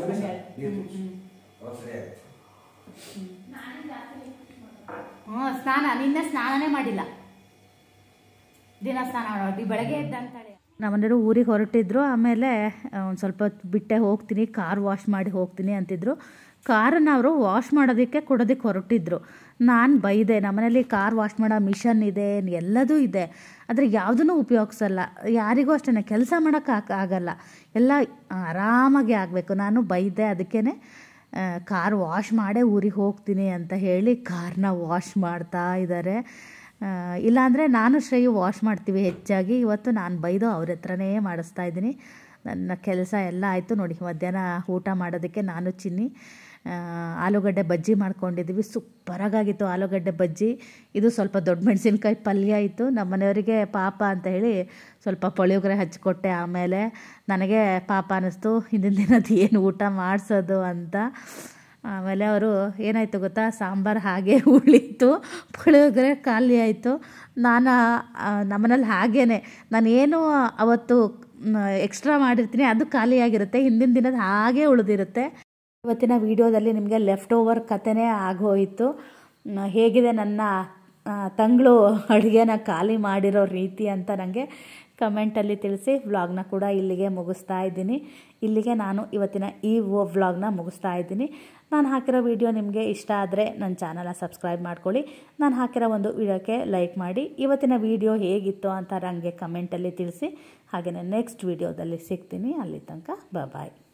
ಹ್ಞೂ ಸ್ನಾನ. ನಿನ್ನೆ ಸ್ನಾನನೇ ಮಾಡಿಲ್ಲ, ದಿನ ಸ್ನಾನ ಮಾಡೋದು ಬೆಳಗ್ಗೆ ಎದ್ದಂತಾಳೆ. ನಮ್ಮನೆಯವರು ಊರಿಗೆ ಹೊರಟಿದ್ರು. ಆಮೇಲೆ ಒಂದು ಸ್ವಲ್ಪ ಹೊತ್ತು ಬಿಟ್ಟೆ ಹೋಗ್ತೀನಿ, ಕಾರ್ ವಾಶ್ ಮಾಡಿ ಹೋಗ್ತೀನಿ ಅಂತಿದ್ರು. ಕಾರನ್ನು ಅವರು ವಾಶ್ ಮಾಡೋದಕ್ಕೆ ಕೊಡೋದಕ್ಕೆ ಹೊರಟಿದ್ರು. ನಾನು ಬೈದೆ, ನಮ್ಮನೇಲಿ ಕಾರ್ ವಾಶ್ ಮಾಡೋ ಮಿಷನ್ ಇದೆ, ಎಲ್ಲದೂ ಇದೆ, ಆದರೆ ಯಾವುದೂ ಉಪಯೋಗಿಸಲ್ಲ. ಯಾರಿಗೂ ಅಷ್ಟೇ ಕೆಲಸ ಮಾಡೋಕ್ಕೆ ಆಗಲ್ಲ, ಎಲ್ಲ ಆರಾಮಾಗಿ ಆಗಬೇಕು. ನಾನು ಬೈದೆ. ಅದಕ್ಕೇ ಕಾರ್ ವಾಶ್ ಮಾಡೇ ಊರಿಗೆ ಹೋಗ್ತೀನಿ ಅಂತ ಹೇಳಿ ಕಾರ್ನ ವಾಶ್ ಮಾಡ್ತಾ ಇದ್ದಾರೆ. ಇಲ್ಲಾಂದರೆ ನಾನು ಶ್ರೇಯು ವಾಶ್ ಮಾಡ್ತೀವಿ ಹೆಚ್ಚಾಗಿ. ಇವತ್ತು ನಾನು ಬೈದು ಅವ್ರ ಹತ್ರನೇ ಮಾಡಿಸ್ತಾ ಇದ್ದೀನಿ. ನನ್ನ ಕೆಲಸ ಎಲ್ಲ ಆಯಿತು ನೋಡಿ. ಮಧ್ಯಾಹ್ನ ಊಟ ಮಾಡೋದಕ್ಕೆ ನಾನು ಚಿನ್ನಿ ಆಲೂಗಡ್ಡೆ ಬಜ್ಜಿ ಮಾಡ್ಕೊಂಡಿದ್ದೀವಿ. ಸೂಪರಾಗಿತ್ತು ಆಲೂಗಡ್ಡೆ ಬಜ್ಜಿ. ಇದು ಸ್ವಲ್ಪ ದೊಡ್ಡ ಮೆಣಸಿನ್ಕಾಯಿ ಪಲ್ಯ ಆಯಿತು. ನಮ್ಮ ಮನೆಯವರಿಗೆ ಪಾಪ ಅಂತ ಹೇಳಿ ಸ್ವಲ್ಪ ಪುಳಿಯೋಗರೆ ಹಚ್ಕೊಟ್ಟೆ. ಆಮೇಲೆ ನನಗೆ ಪಾಪ ಅನ್ನಿಸ್ತು, ಹಿಂದಿನ ದಿನದ ಏನು ಊಟ ಮಾಡಿಸೋದು ಅಂತ. ಆಮೇಲೆ ಅವರು ಏನಾಯಿತು ಗೊತ್ತಾ, ಸಾಂಬಾರು ಹಾಗೆ ಉಳಿತು, ಪುಳಿಯೋಗರೆ ಖಾಲಿ ಆಯಿತು. ನಾನು ನಮ್ಮನೇಲಿ ಹಾಗೇ ನಾನು ಏನು ಅವತ್ತು ಎಕ್ಸ್ಟ್ರಾ ಮಾಡಿರ್ತೀನಿ ಅದು ಖಾಲಿಯಾಗಿರುತ್ತೆ, ಹಿಂದಿನ ದಿನದ ಹಾಗೇ ಉಳಿದಿರುತ್ತೆ. ಇವತ್ತಿನ ವಿಡಿಯೋದಲ್ಲಿ ನಿಮಗೆ ಲೆಫ್ಟ್ ಓವರ್ ಕಥೆನೇ ಆಗೋಯಿತು. ಹೇಗಿದೆ ನನ್ನ ತಂಗಳು ಅಡುಗೆನ ಖಾಲಿ ಮಾಡಿರೋ ರೀತಿ ಅಂತ ನನಗೆ ಕಮೆಂಟಲ್ಲಿ ತಿಳಿಸಿ. ವ್ಲಾಗ್ನ ಕೂಡ ಇಲ್ಲಿಗೆ ಮುಗಿಸ್ತಾ ಇದ್ದೀನಿ. ಇಲ್ಲಿಗೆ ನಾನು ಇವತ್ತಿನ ಈ ವ್ಲಾಗ್ನ ಮುಗಿಸ್ತಾ ಇದ್ದೀನಿ. ನಾನು ಹಾಕಿರೋ ವಿಡಿಯೋ ನಿಮಗೆ ಇಷ್ಟ ಆದರೆ ನನ್ನ ಚಾನಲ ಸಬ್ಸ್ಕ್ರೈಬ್ ಮಾಡ್ಕೊಳ್ಳಿ. ನಾನು ಹಾಕಿರೋ ಒಂದು ವಿಡಿಯೋಕ್ಕೆ ಲೈಕ್ ಮಾಡಿ. ಇವತ್ತಿನ ವಿಡಿಯೋ ಹೇಗಿತ್ತು ಅಂತ ನನಗೆ ಕಮೆಂಟಲ್ಲಿ ತಿಳಿಸಿ. ಹಾಗೆಯೇ ನೆಕ್ಸ್ಟ್ ವಿಡಿಯೋದಲ್ಲಿ ಸಿಗ್ತೀನಿ. ಅಲ್ಲಿ ತನಕ ಬಾಯ್.